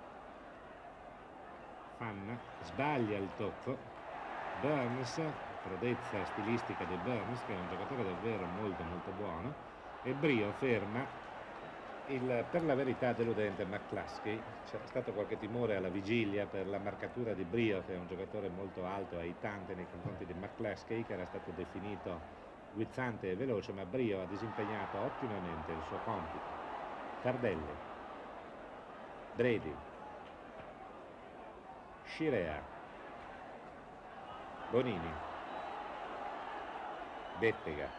Fanna, sbaglia il tocco, Burns, prodezza stilistica di Burns che è un giocatore davvero molto molto buono, e Brio ferma il per la verità deludente McCluskey. C'era stato qualche timore alla vigilia per la marcatura di Brio, che è un giocatore molto alto, aitante nei confronti di McCluskey, che era stato definito guizzante e veloce, ma Brio ha disimpegnato ottimamente il suo compito. Tardelli, Bredi, Scirea, Bonini, Bettega,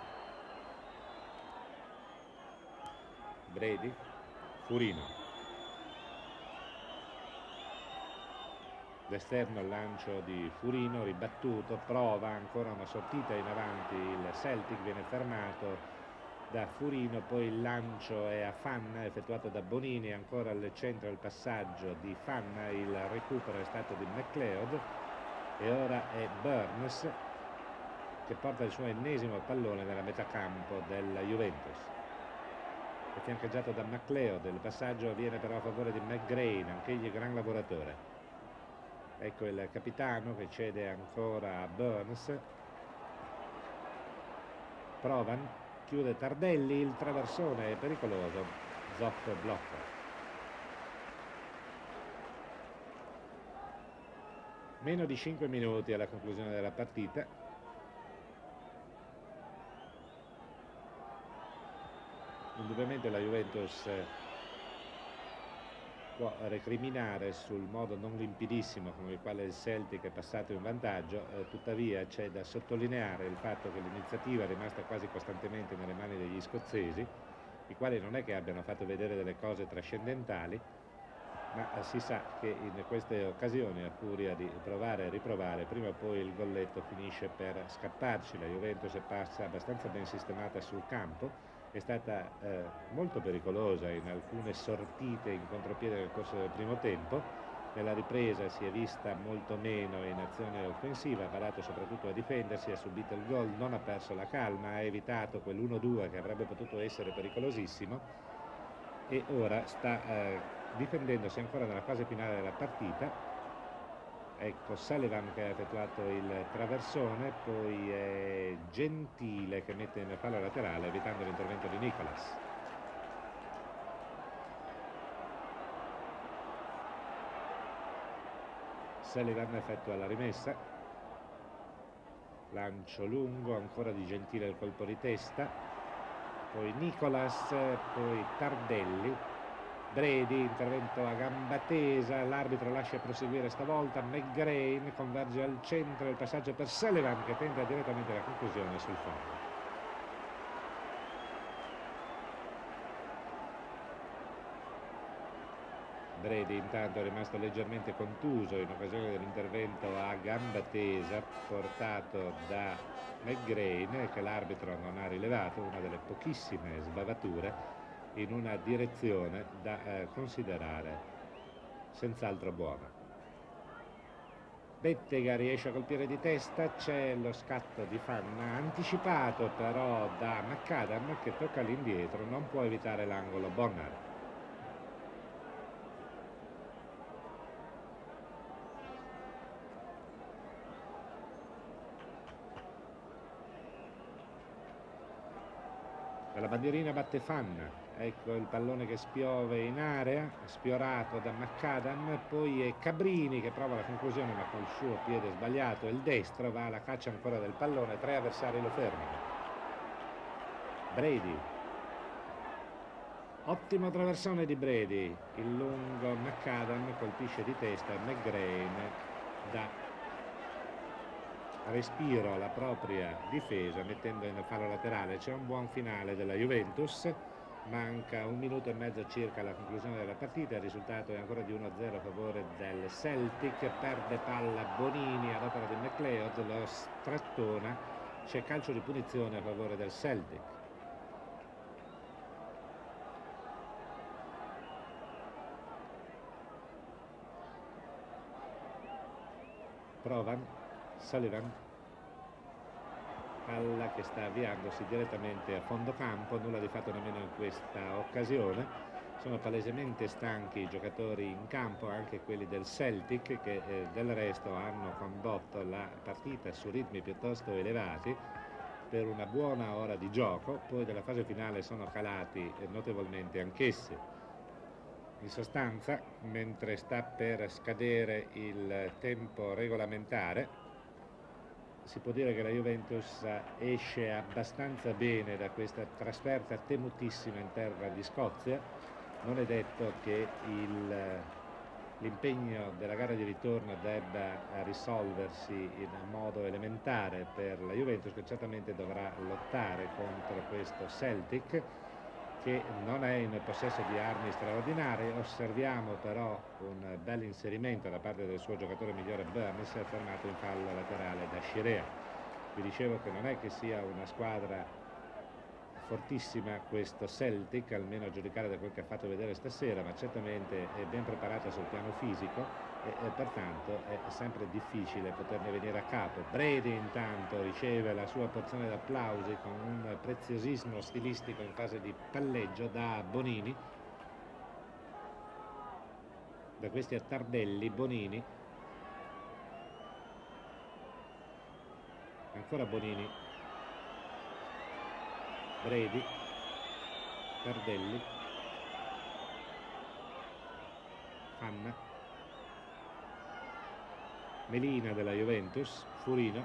Bredi, Furino, d'esterno il lancio di Furino, ribattuto, prova ancora una sortita in avanti il Celtic, viene fermato da Furino, poi il lancio è a Fanna effettuato da Bonini, ancora al centro il passaggio di Fanna, il recupero è stato di McLeod e ora è Burns che porta il suo ennesimo pallone nella metà campo della Juventus. È fiancheggiato da McLeod, il passaggio avviene però a favore di McGrain, anch'egli gran lavoratore. Ecco il capitano che cede ancora a Burns. Provan, chiude Tardelli, il traversone è pericoloso, Zoff blocca. Meno di cinque minuti alla conclusione della partita. Indubbiamente la Juventus può recriminare sul modo non limpidissimo con il quale il Celtic è passato in vantaggio, eh, tuttavia c'è da sottolineare il fatto che l'iniziativa è rimasta quasi costantemente nelle mani degli scozzesi, i quali non è che abbiano fatto vedere delle cose trascendentali, ma eh, si sa che in queste occasioni, a furia di provare e riprovare, prima o poi il golletto finisce per scapparci. La Juventus è passa abbastanza ben sistemata sul campo, è stata eh, molto pericolosa in alcune sortite in contropiede nel corso del primo tempo. Nella ripresa si è vista molto meno in azione offensiva, ha badato soprattutto a difendersi, ha subito il gol, non ha perso la calma, ha evitato quell'uno due che avrebbe potuto essere pericolosissimo e ora sta eh, difendendosi ancora nella fase finale della partita. Ecco Sullivan che ha effettuato il traversone, poi è Gentile che mette in fallo laterale evitando l'intervento di Nicolas. Sullivan effettua la rimessa, lancio lungo, ancora di Gentile il colpo di testa, poi Nicolas, poi Tardelli, Bredi, intervento a gamba tesa, l'arbitro lascia proseguire stavolta, McGrain converge al centro, il passaggio per Sullivan che tenta direttamente la conclusione sul fondo. Bredi intanto è rimasto leggermente contuso in occasione dell'intervento a gamba tesa portato da McGrain che l'arbitro non ha rilevato, una delle pochissime sbavature in una direzione da eh, considerare senz'altro buona. Bettega riesce a colpire di testa, c'è lo scatto di Fanna anticipato però da McAdam che tocca all'indietro, non può evitare l'angolo Bonner. La bandierina batte Fanna, ecco il pallone che spiove in area, sfiorato da McAdam, poi è Cabrini che prova la conclusione ma col suo piede sbagliato, il destro, va alla caccia ancora del pallone, tre avversari lo fermano. Brady, ottimo traversone di Brady, il lungo McAdam colpisce di testa e McGrain dà respiro alla propria difesa mettendo in fallo laterale. C'è un buon finale della Juventus, manca un minuto e mezzo circa alla conclusione della partita, il risultato è ancora di uno a zero a favore del Celtic, perde palla Bonini ad opera di McLeod, lo strattona, c'è calcio di punizione a favore del Celtic. Provan, Sullivan, palla che sta avviandosi direttamente a fondo campo, nulla di fatto nemmeno in questa occasione. Sono palesemente stanchi i giocatori in campo, anche quelli del Celtic, che eh, del resto hanno condotto la partita su ritmi piuttosto elevati per una buona ora di gioco, poi della fase finale sono calati eh, notevolmente anch'essi. In sostanza, mentre sta per scadere il tempo regolamentare, si può dire che la Juventus esce abbastanza bene da questa trasferta temutissima in terra di Scozia. Non è detto che l'impegno della gara di ritorno debba risolversi in modo elementare per la Juventus, che certamente dovrà lottare contro questo Celtic, che non è in possesso di armi straordinarie. Osserviamo però un bel inserimento da parte del suo giocatore migliore Burns, fermato in fallo laterale da Scirea. Vi dicevo che non è che sia una squadra fortissima questo Celtic, almeno a giudicare da quel che ha fatto vedere stasera, ma certamente è ben preparata sul piano fisico e, e pertanto è sempre difficile poterne venire a capo. Brady intanto riceve la sua porzione d'applausi con un preziosismo stilistico in fase di palleggio da Bonini, da questi a Tardelli. Bonini, ancora Bonini, Brady, Tardelli, Fanna, Melina della Juventus, Furino.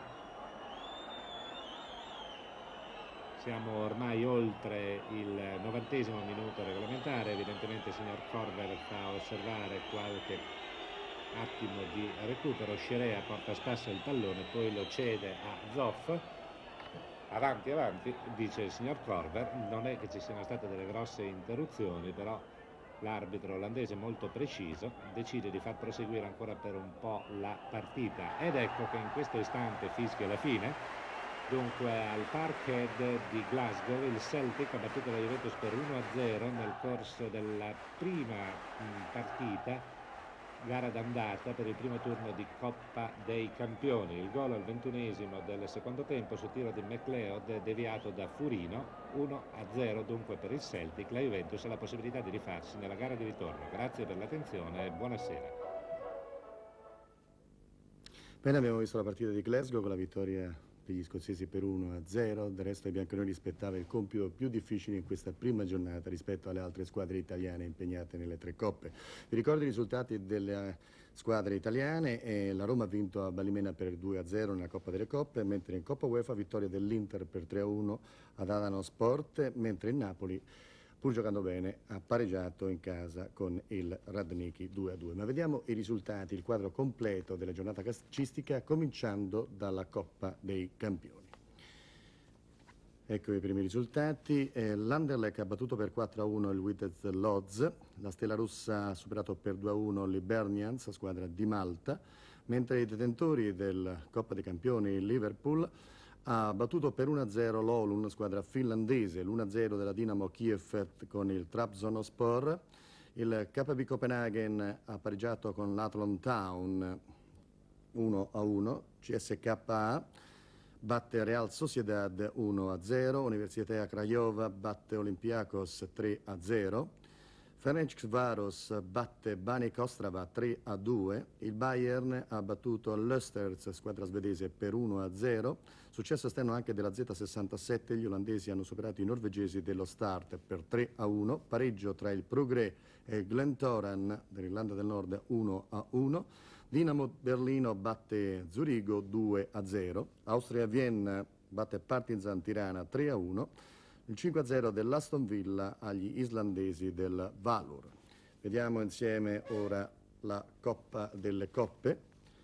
Siamo ormai oltre il novantesimo minuto regolamentare, evidentemente il signor Corver fa osservare qualche attimo di recupero. Scirea porta a spasso il pallone, poi lo cede a Zoff. Avanti, avanti, dice il signor Corver. Non è che ci siano state delle grosse interruzioni, però l'arbitro olandese, molto preciso, decide di far proseguire ancora per un po' la partita. Ed ecco che in questo istante fischia la fine. Dunque al Parkhead di Glasgow il Celtic ha battuto la Juventus per uno a zero nel corso della prima mh, partita, gara d'andata per il primo turno di Coppa dei Campioni. Il gol al ventunesimo del secondo tempo su tiro di McLeod deviato da Furino. Uno a zero dunque per il Celtic. La Juventus ha la possibilità di rifarsi nella gara di ritorno. Grazie per l'attenzione e buonasera. Bene, abbiamo visto la partita di Glasgow con la vittoria degli scozzesi per uno a zero. Del resto i bianconeri rispettava il compito più difficile in questa prima giornata rispetto alle altre squadre italiane impegnate nelle tre coppe. Vi ricordo i risultati delle squadre italiane. Eh, la Roma ha vinto a Balimena per due a zero nella Coppa delle Coppe, mentre in Coppa UEFA vittoria dell'Inter per tre a uno ad Adano Sport, mentre il Napoli, pur giocando bene, ha pareggiato in casa con il Radniki due a due. Ma vediamo i risultati, il quadro completo della giornata calcistica, cominciando dalla Coppa dei Campioni. Ecco i primi risultati. Eh, L'Anderlecht ha battuto per quattro a uno il Vitesse Lodz, la Stella Rossa ha superato per due a uno l'Hibernians, squadra di Malta, mentre i detentori del Coppa dei Campioni, il Liverpool, ha battuto per uno a zero l'Olun, squadra finlandese, l'uno a zero della Dinamo Kiev con il Trabzonspor. Il K B Copenaghen ha pareggiato con l'Athlon Town uno a uno. C S K A batte Real Sociedad uno a zero. Universitatea Craiova batte Olympiacos tre a zero. Ferencváros batte Baník Ostrava tre a due, il Bayern ha battuto l'Östers, squadra svedese, per uno a zero, successo esterno anche della Z sessantasette, gli olandesi hanno superato i norvegesi dello Start per tre a uno, pareggio tra il Progrès e il Glentoran dell'Irlanda del Nord uno a uno, Dinamo Berlino batte Zurigo due a zero, Austria-Vienna batte Partizan Tirana tre a uno, il cinque a zero dell'Aston Villa agli islandesi del Valur. Vediamo insieme ora la Coppa delle Coppe.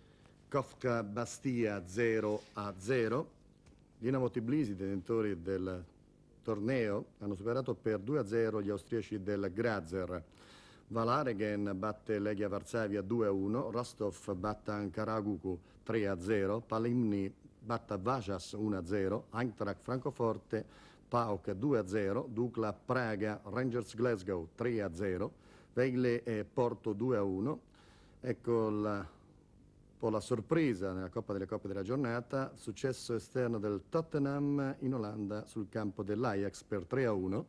Kofka Bastia zero a zero. Dinamo Tbilisi, detentori del torneo, hanno superato per due a zero gli austriaci del Grazer. Valaregen batte Legia Varsavia due a uno. Rostov batte Ankaragucu tre a zero. Palimni batte Vajas uno a zero. Eintracht Francoforte PAOK due a zero, Dukla Praga, Rangers Glasgow tre a zero, Vejle e Porto due a uno. Ecco la, un po' la sorpresa nella Coppa delle Coppe della giornata, successo esterno del Tottenham in Olanda sul campo dell'Ajax per tre a uno.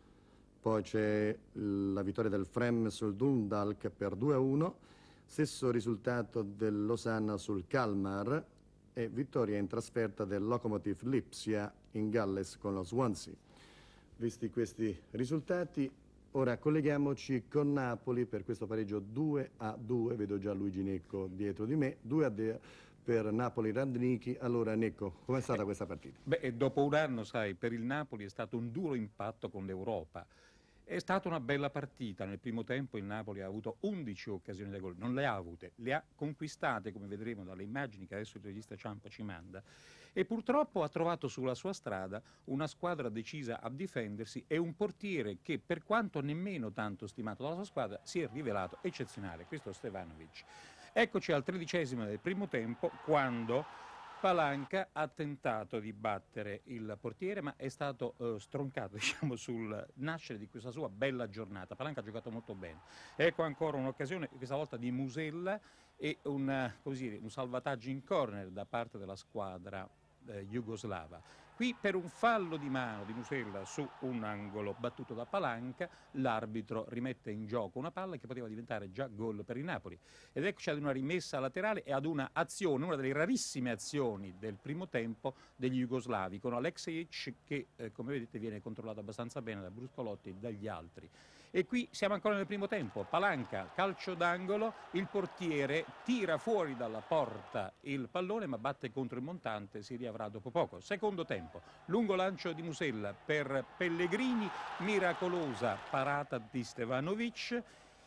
Poi c'è la vittoria del Frem sul Dundalk per due a uno, stesso risultato del Losanna sul Kalmar e vittoria in trasferta del Lokomotiv Lipsia in Galles con lo Swansea. Visti questi risultati, ora colleghiamoci con Napoli per questo pareggio due a due, vedo già Luigi Necco dietro di me, due a due per Napoli-Radniki. Allora Necco, com'è stata questa partita? Beh, dopo un anno, sai, per il Napoli è stato un duro impatto con l'Europa. È stata una bella partita. Nel primo tempo il Napoli ha avuto undici occasioni da gol, non le ha avute, le ha conquistate, come vedremo dalle immagini che adesso il regista Ciampa ci manda, e purtroppo ha trovato sulla sua strada una squadra decisa a difendersi e un portiere che, per quanto nemmeno tanto stimato dalla sua squadra, si è rivelato eccezionale, questo Stevanovic. Eccoci al tredicesimo del primo tempo, quando Palanca ha tentato di battere il portiere, ma è stato eh, stroncato, diciamo, sul nascere di questa sua bella giornata. Palanca ha giocato molto bene. Ecco ancora un'occasione, questa volta di Musella, e un, così dire, un salvataggio in corner da parte della squadra eh, jugoslava. Qui per un fallo di mano di Musella su un angolo battuto da Palanca, l'arbitro rimette in gioco una palla che poteva diventare già gol per il Napoli. Ed eccoci ad una rimessa laterale e ad una azione, una delle rarissime azioni del primo tempo degli jugoslavi, con Aleksejic che, eh, come vedete, viene controllato abbastanza bene da Bruscolotti e dagli altri. E qui siamo ancora nel primo tempo, Palanca, calcio d'angolo, il portiere tira fuori dalla porta il pallone ma batte contro il montante, si riavrà dopo poco. Secondo tempo, lungo lancio di Musella per Pellegrini, miracolosa parata di Stevanovic,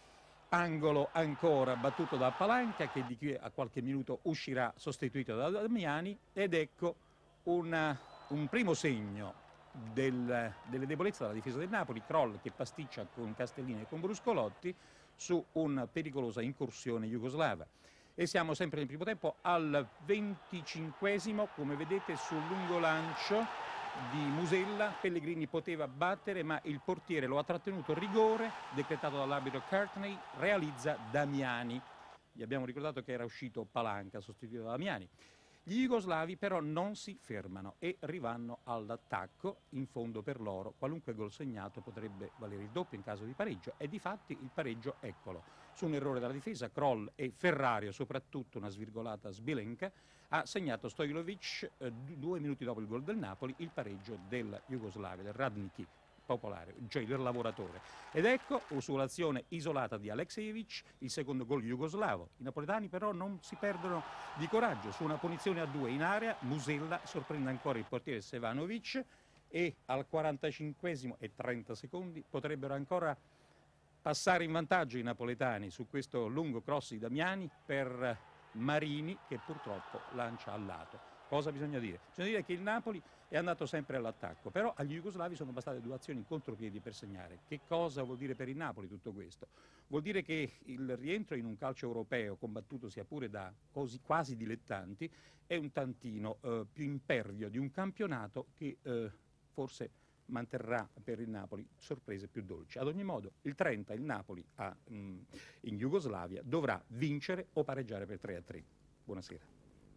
angolo ancora battuto da Palanca che di qui a qualche minuto uscirà sostituito da Damiani, ed ecco una, un primo segno Del, delle debolezze della difesa del Napoli, Kroll che pasticcia con Castellini e con Bruscolotti su una pericolosa incursione jugoslava. E siamo sempre nel primo tempo al venticinquesimo, come vedete, sul lungo lancio di Musella Pellegrini poteva battere ma il portiere lo ha trattenuto, rigore decretato dall'arbitro Courtney, realizza Damiani. Gli abbiamo ricordato che era uscito Palanca sostituito da Damiani. Gli jugoslavi però non si fermano e rivanno all'attacco. In fondo per loro qualunque gol segnato potrebbe valere il doppio in caso di pareggio, e difatti il pareggio eccolo. Su un errore della difesa, Kroll e Ferrario, soprattutto una svirgolata Sbilenka, ha segnato Stojlovic eh, due minuti dopo il gol del Napoli, il pareggio del Jugoslavia, del Radniki popolare, cioè del lavoratore. Ed ecco, sull'azione isolata di Aleksejic, il secondo gol jugoslavo. I napoletani però non si perdono di coraggio. Su una punizione a due in area, Musella sorprende ancora il portiere Stevanovic e al quarantacinquesimo e trenta secondi potrebbero ancora passare in vantaggio i napoletani su questo lungo cross di Damiani per Marini, che purtroppo lancia al lato. Cosa bisogna dire? Bisogna dire che il Napoli è andato sempre all'attacco, però agli jugoslavi sono bastate due azioni in contropiedi per segnare. Che cosa vuol dire per il Napoli tutto questo? Vuol dire che il rientro in un calcio europeo, combattuto sia pure da così quasi dilettanti, è un tantino eh, più impervio di un campionato che eh, forse manterrà per il Napoli sorprese più dolci. Ad ogni modo, il trenta il Napoli a, mh, in Jugoslavia dovrà vincere o pareggiare per tre a tre. Buonasera.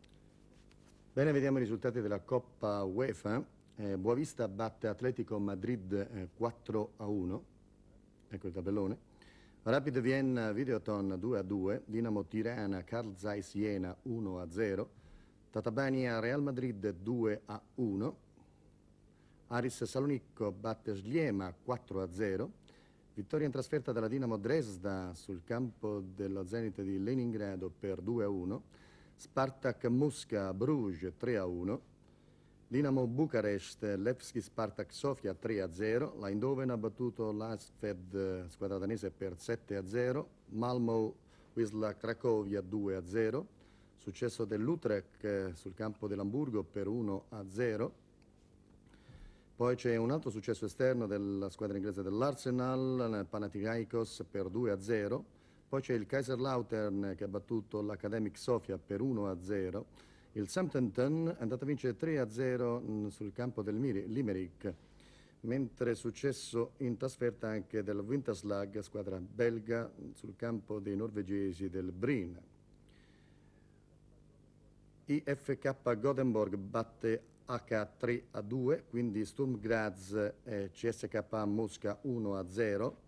Bene, vediamo i risultati della Coppa UEFA. Eh, Boavista batte Atletico Madrid eh, quattro a uno. Ecco il tabellone. Rapid Vienna Videoton due a due, Dinamo Tirana Carl Zeiss Jena uno a zero, Tatabania Real Madrid due a uno, Aris Salonicco batte Sliema quattro a zero, vittoria in trasferta della Dinamo Dresda sul campo dello Zenit di Leningrado per due a uno, Spartak Mosca Bruges tre a uno, Dinamo Bucarest Levski Spartak Sofia tre a zero, l'Eindhoven ha battuto l'Asved squadra danese per sette a zero, Malmö Wisla Cracovia due a zero, successo dell'Utrecht sul campo dell'Amburgo per uno a zero. Poi c'è un altro successo esterno della squadra inglese dell'Arsenal, Panathinaikos per due a zero. Poi c'è il Kaiserslautern che ha battuto l'Academic Sofia per uno a zero. Il Southampton è andato a vincere tre a zero sul campo del Limerick, mentre è successo in trasferta anche del Winterslag, squadra belga, sul campo dei norvegesi del Brin. I F K Gothenburg batte H tre a due, quindi Sturm Graz e C S K A Mosca uno a zero.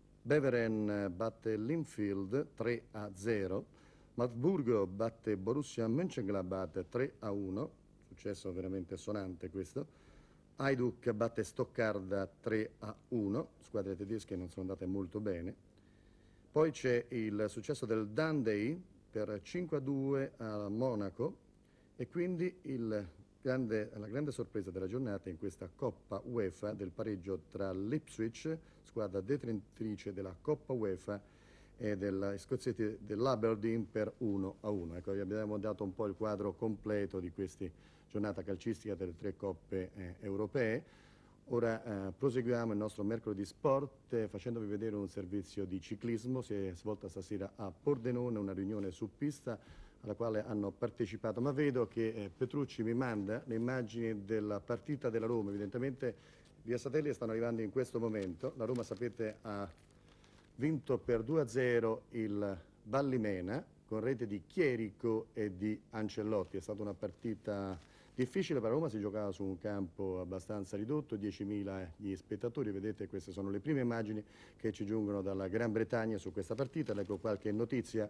Beveren batte Linfield tre a zero. Magdeburgo batte Borussia Mönchengladbach tre a uno, successo veramente sonante questo. Hajduk batte Stoccarda tre a uno, squadre tedesche non sono andate molto bene. Poi c'è il successo del Dundee per cinque a due a Monaco e quindi il grande, la grande sorpresa della giornata in questa Coppa UEFA del pareggio tra l'Ipswich, squadra detentrice della Coppa UEFA, e della scozzese dell'Aberdeen per uno a uno. Ecco, vi abbiamo dato un po' il quadro completo di questa giornata calcistica delle tre coppe eh, europee. Ora eh, proseguiamo il nostro mercoledì sport eh, facendovi vedere un servizio di ciclismo. Si è svolta stasera a Pordenone una riunione su pista alla quale hanno partecipato, ma vedo che eh, Petrucci mi manda le immagini della partita della Roma. Evidentemente via satellite stanno arrivando in questo momento. La Roma, sapete, ha vinto per due a zero il Ballimena con rete di Chierico e di Ancelotti. È stata una partita difficile per Roma, si giocava su un campo abbastanza ridotto, diecimila gli spettatori. Vedete, queste sono le prime immagini che ci giungono dalla Gran Bretagna su questa partita. Leggo qualche notizia,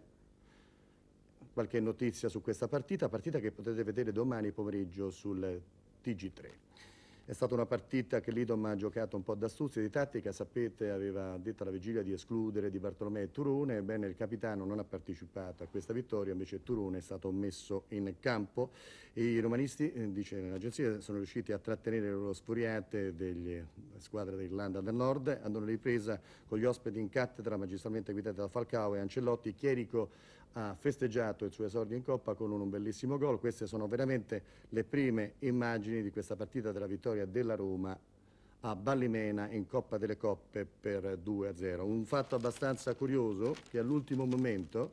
qualche notizia su questa partita, partita che potete vedere domani pomeriggio sul T G tre. È stata una partita che l'Idom ha giocato un po' d'astuzia, di tattica. Sapete, aveva detto alla vigilia di escludere Di Bartolomeo e Turone. Ebbene, il capitano non ha partecipato a questa vittoria, invece Turone è stato messo in campo. E i romanisti, eh, dice l'agenzia, sono riusciti a trattenere le loro sfuriate delle squadre dell'Irlanda del Nord. Hanno ripresa con gli ospiti in cattedra, magistralmente guidata da Falcao e Ancelotti. Chierico ha festeggiato il suo esordio in Coppa con un bellissimo gol. Queste sono veramente le prime immagini di questa partita della vittoria della Roma a Ballimena in Coppa delle Coppe per due a zero. Un fatto abbastanza curioso che all'ultimo momento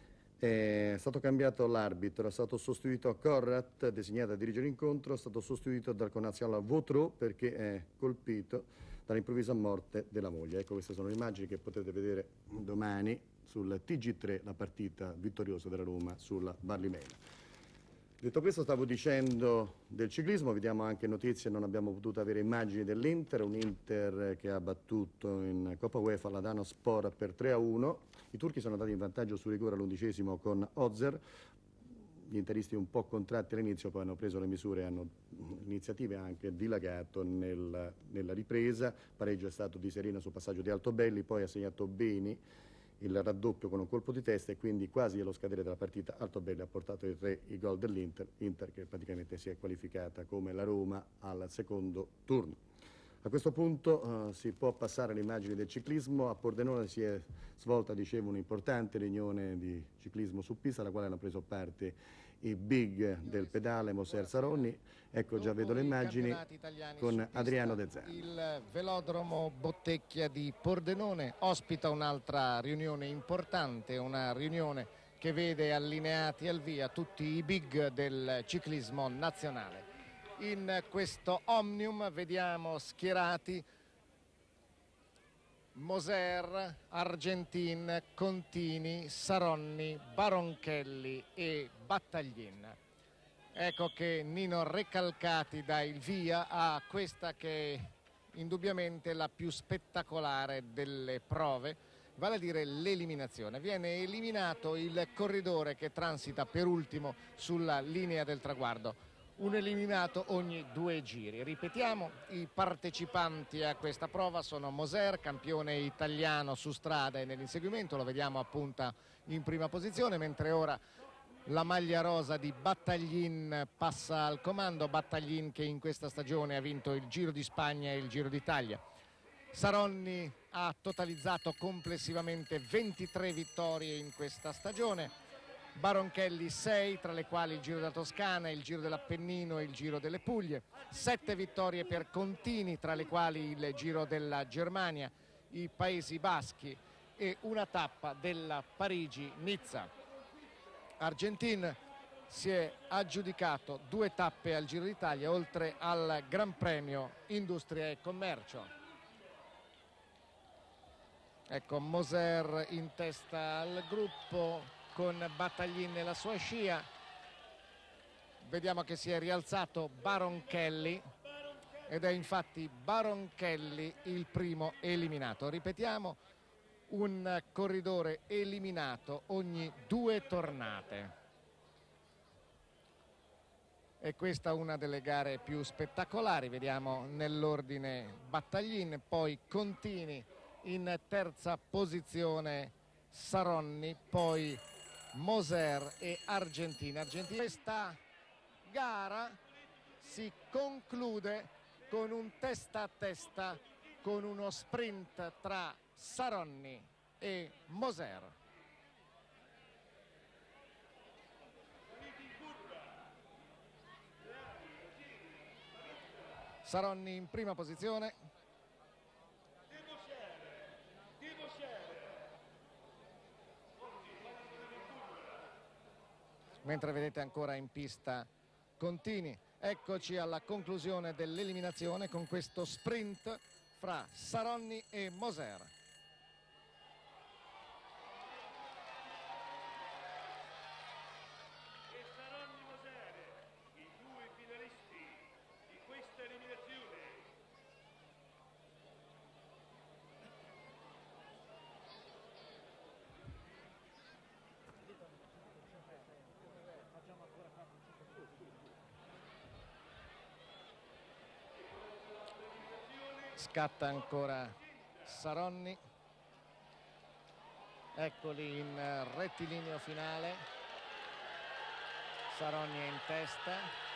è stato cambiato l'arbitro, è stato sostituito Corrat, designato a dirigere l'incontro, è stato sostituito dal connazionale Vautreau perché è colpito dall'improvvisa morte della moglie. Ecco, queste sono le immagini che potete vedere domani sul T G tre, la partita vittoriosa della Roma sulla Ballimena. Detto questo, stavo dicendo del ciclismo, vediamo anche notizie, non abbiamo potuto avere immagini dell'Inter, un Inter che ha battuto in Coppa UEFA l'Adana Spor per tre a uno. I turchi sono andati in vantaggio su rigore all'undicesimo con Ozer. Gli interisti un po' contratti all'inizio, poi hanno preso le misure, hanno iniziative anche dilagato nel, nella ripresa. Pareggio è stato di Serena sul passaggio di Altobelli, poi ha segnato Beni il raddoppio con un colpo di testa e quindi quasi allo scadere della partita Altobelli ha portato i tre i gol dell'Inter, Inter che praticamente si è qualificata come la Roma al secondo turno. A questo punto uh, si può passare alle immagini del ciclismo. A Pordenone si è svolta, dicevo, un'importante riunione di ciclismo su pista alla quale hanno preso parte i big del pedale Moser Saronni. Ecco, già vedo le immagini con Adriano De Zan. Il velodromo Bottecchia di Pordenone ospita un'altra riunione importante, una riunione che vede allineati al via tutti i big del ciclismo nazionale. In questo Omnium vediamo schierati Moser, Argentin, Contini, Saronni, Baronchelli e Battaglin. Ecco che Nino Recalcati dà il via a questa che è indubbiamente la più spettacolare delle prove vale a dire l'eliminazione. Viene eliminato il corridore che transita per ultimo sulla linea del traguardo. Un eliminato ogni due giri. Ripetiamo, i partecipanti a questa prova sono Moser, campione italiano su strada e nell'inseguimento, lo vediamo appunto in prima posizione, mentre ora la maglia rosa di Battaglin passa al comando. Battaglin che in questa stagione ha vinto il Giro di Spagna e il Giro d'Italia. Saronni ha totalizzato complessivamente ventitré vittorie in questa stagione. Baronchelli sei, tra le quali il Giro della Toscana, il Giro dell'Appennino e il Giro delle Puglie. Sette vittorie per Contini, tra le quali il Giro della Germania, i Paesi Baschi e una tappa della Parigi-Nizza. Argentin si è aggiudicato due tappe al Giro d'Italia, oltre al Gran Premio Industria e Commercio. Ecco Moser in testa al gruppo con Battaglin nella sua scia. Vediamo che si è rialzato Baronchelli ed è infatti Baronchelli il primo eliminato. Ripetiamo, un corridore eliminato ogni due tornate. E questa è una delle gare più spettacolari. Vediamo nell'ordine Battaglin, poi Contini, in terza posizione Saronni, poi Moser e Argentin. Argentin. Questa gara si conclude con un testa a testa, con uno sprint tra Saronni e Moser. Saronni in prima posizione. Mentre vedete ancora in pista Contini. Eccoci alla conclusione dell'eliminazione con questo sprint fra Saronni e Moser. E Saronni Moser, i due finalisti di questa eliminazione. Scatta ancora Saronni. Eccoli in rettilineo finale. Saronni è in testa.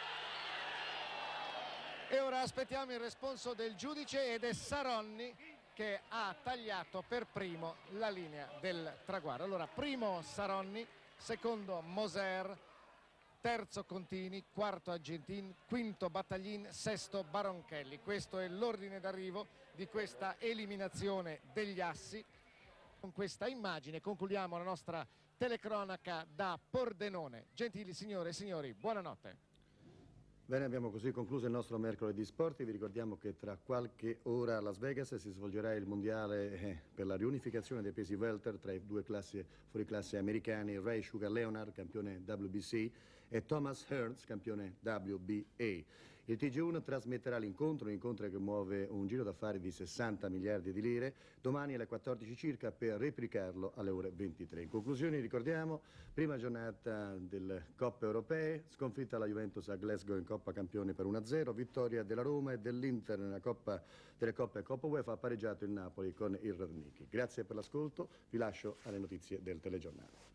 E ora aspettiamo il responso del giudice ed è Saronni che ha tagliato per primo la linea del traguardo. Allora, primo Saronni, secondo Moser, terzo Contini, quarto Argentin, quinto Battaglin, sesto Baronchelli. Questo è l'ordine d'arrivo di questa eliminazione degli assi. Con questa immagine concludiamo la nostra telecronaca da Pordenone. Gentili signore e signori, buonanotte. Bene, abbiamo così concluso il nostro mercoledì sport. Vi ricordiamo che tra qualche ora a Las Vegas si svolgerà il mondiale eh, per la riunificazione dei pesi welter tra i due classi, fuoriclasse americani, Ray Sugar Leonard, campione W B C, e Thomas Hearns, campione W B A. Il T G uno trasmetterà l'incontro, un incontro che muove un giro d'affari di sessanta miliardi di lire, domani alle quattordici circa per replicarlo alle ore ventitré. In conclusione ricordiamo, prima giornata delle Coppe Europee, sconfitta la Juventus a Glasgow in Coppa Campioni per uno a zero, vittoria della Roma e dell'Inter nella Coppa delle Coppe Coppa UEFA, ha pareggiato il Napoli con il Radnicki. Grazie per l'ascolto, vi lascio alle notizie del telegiornale.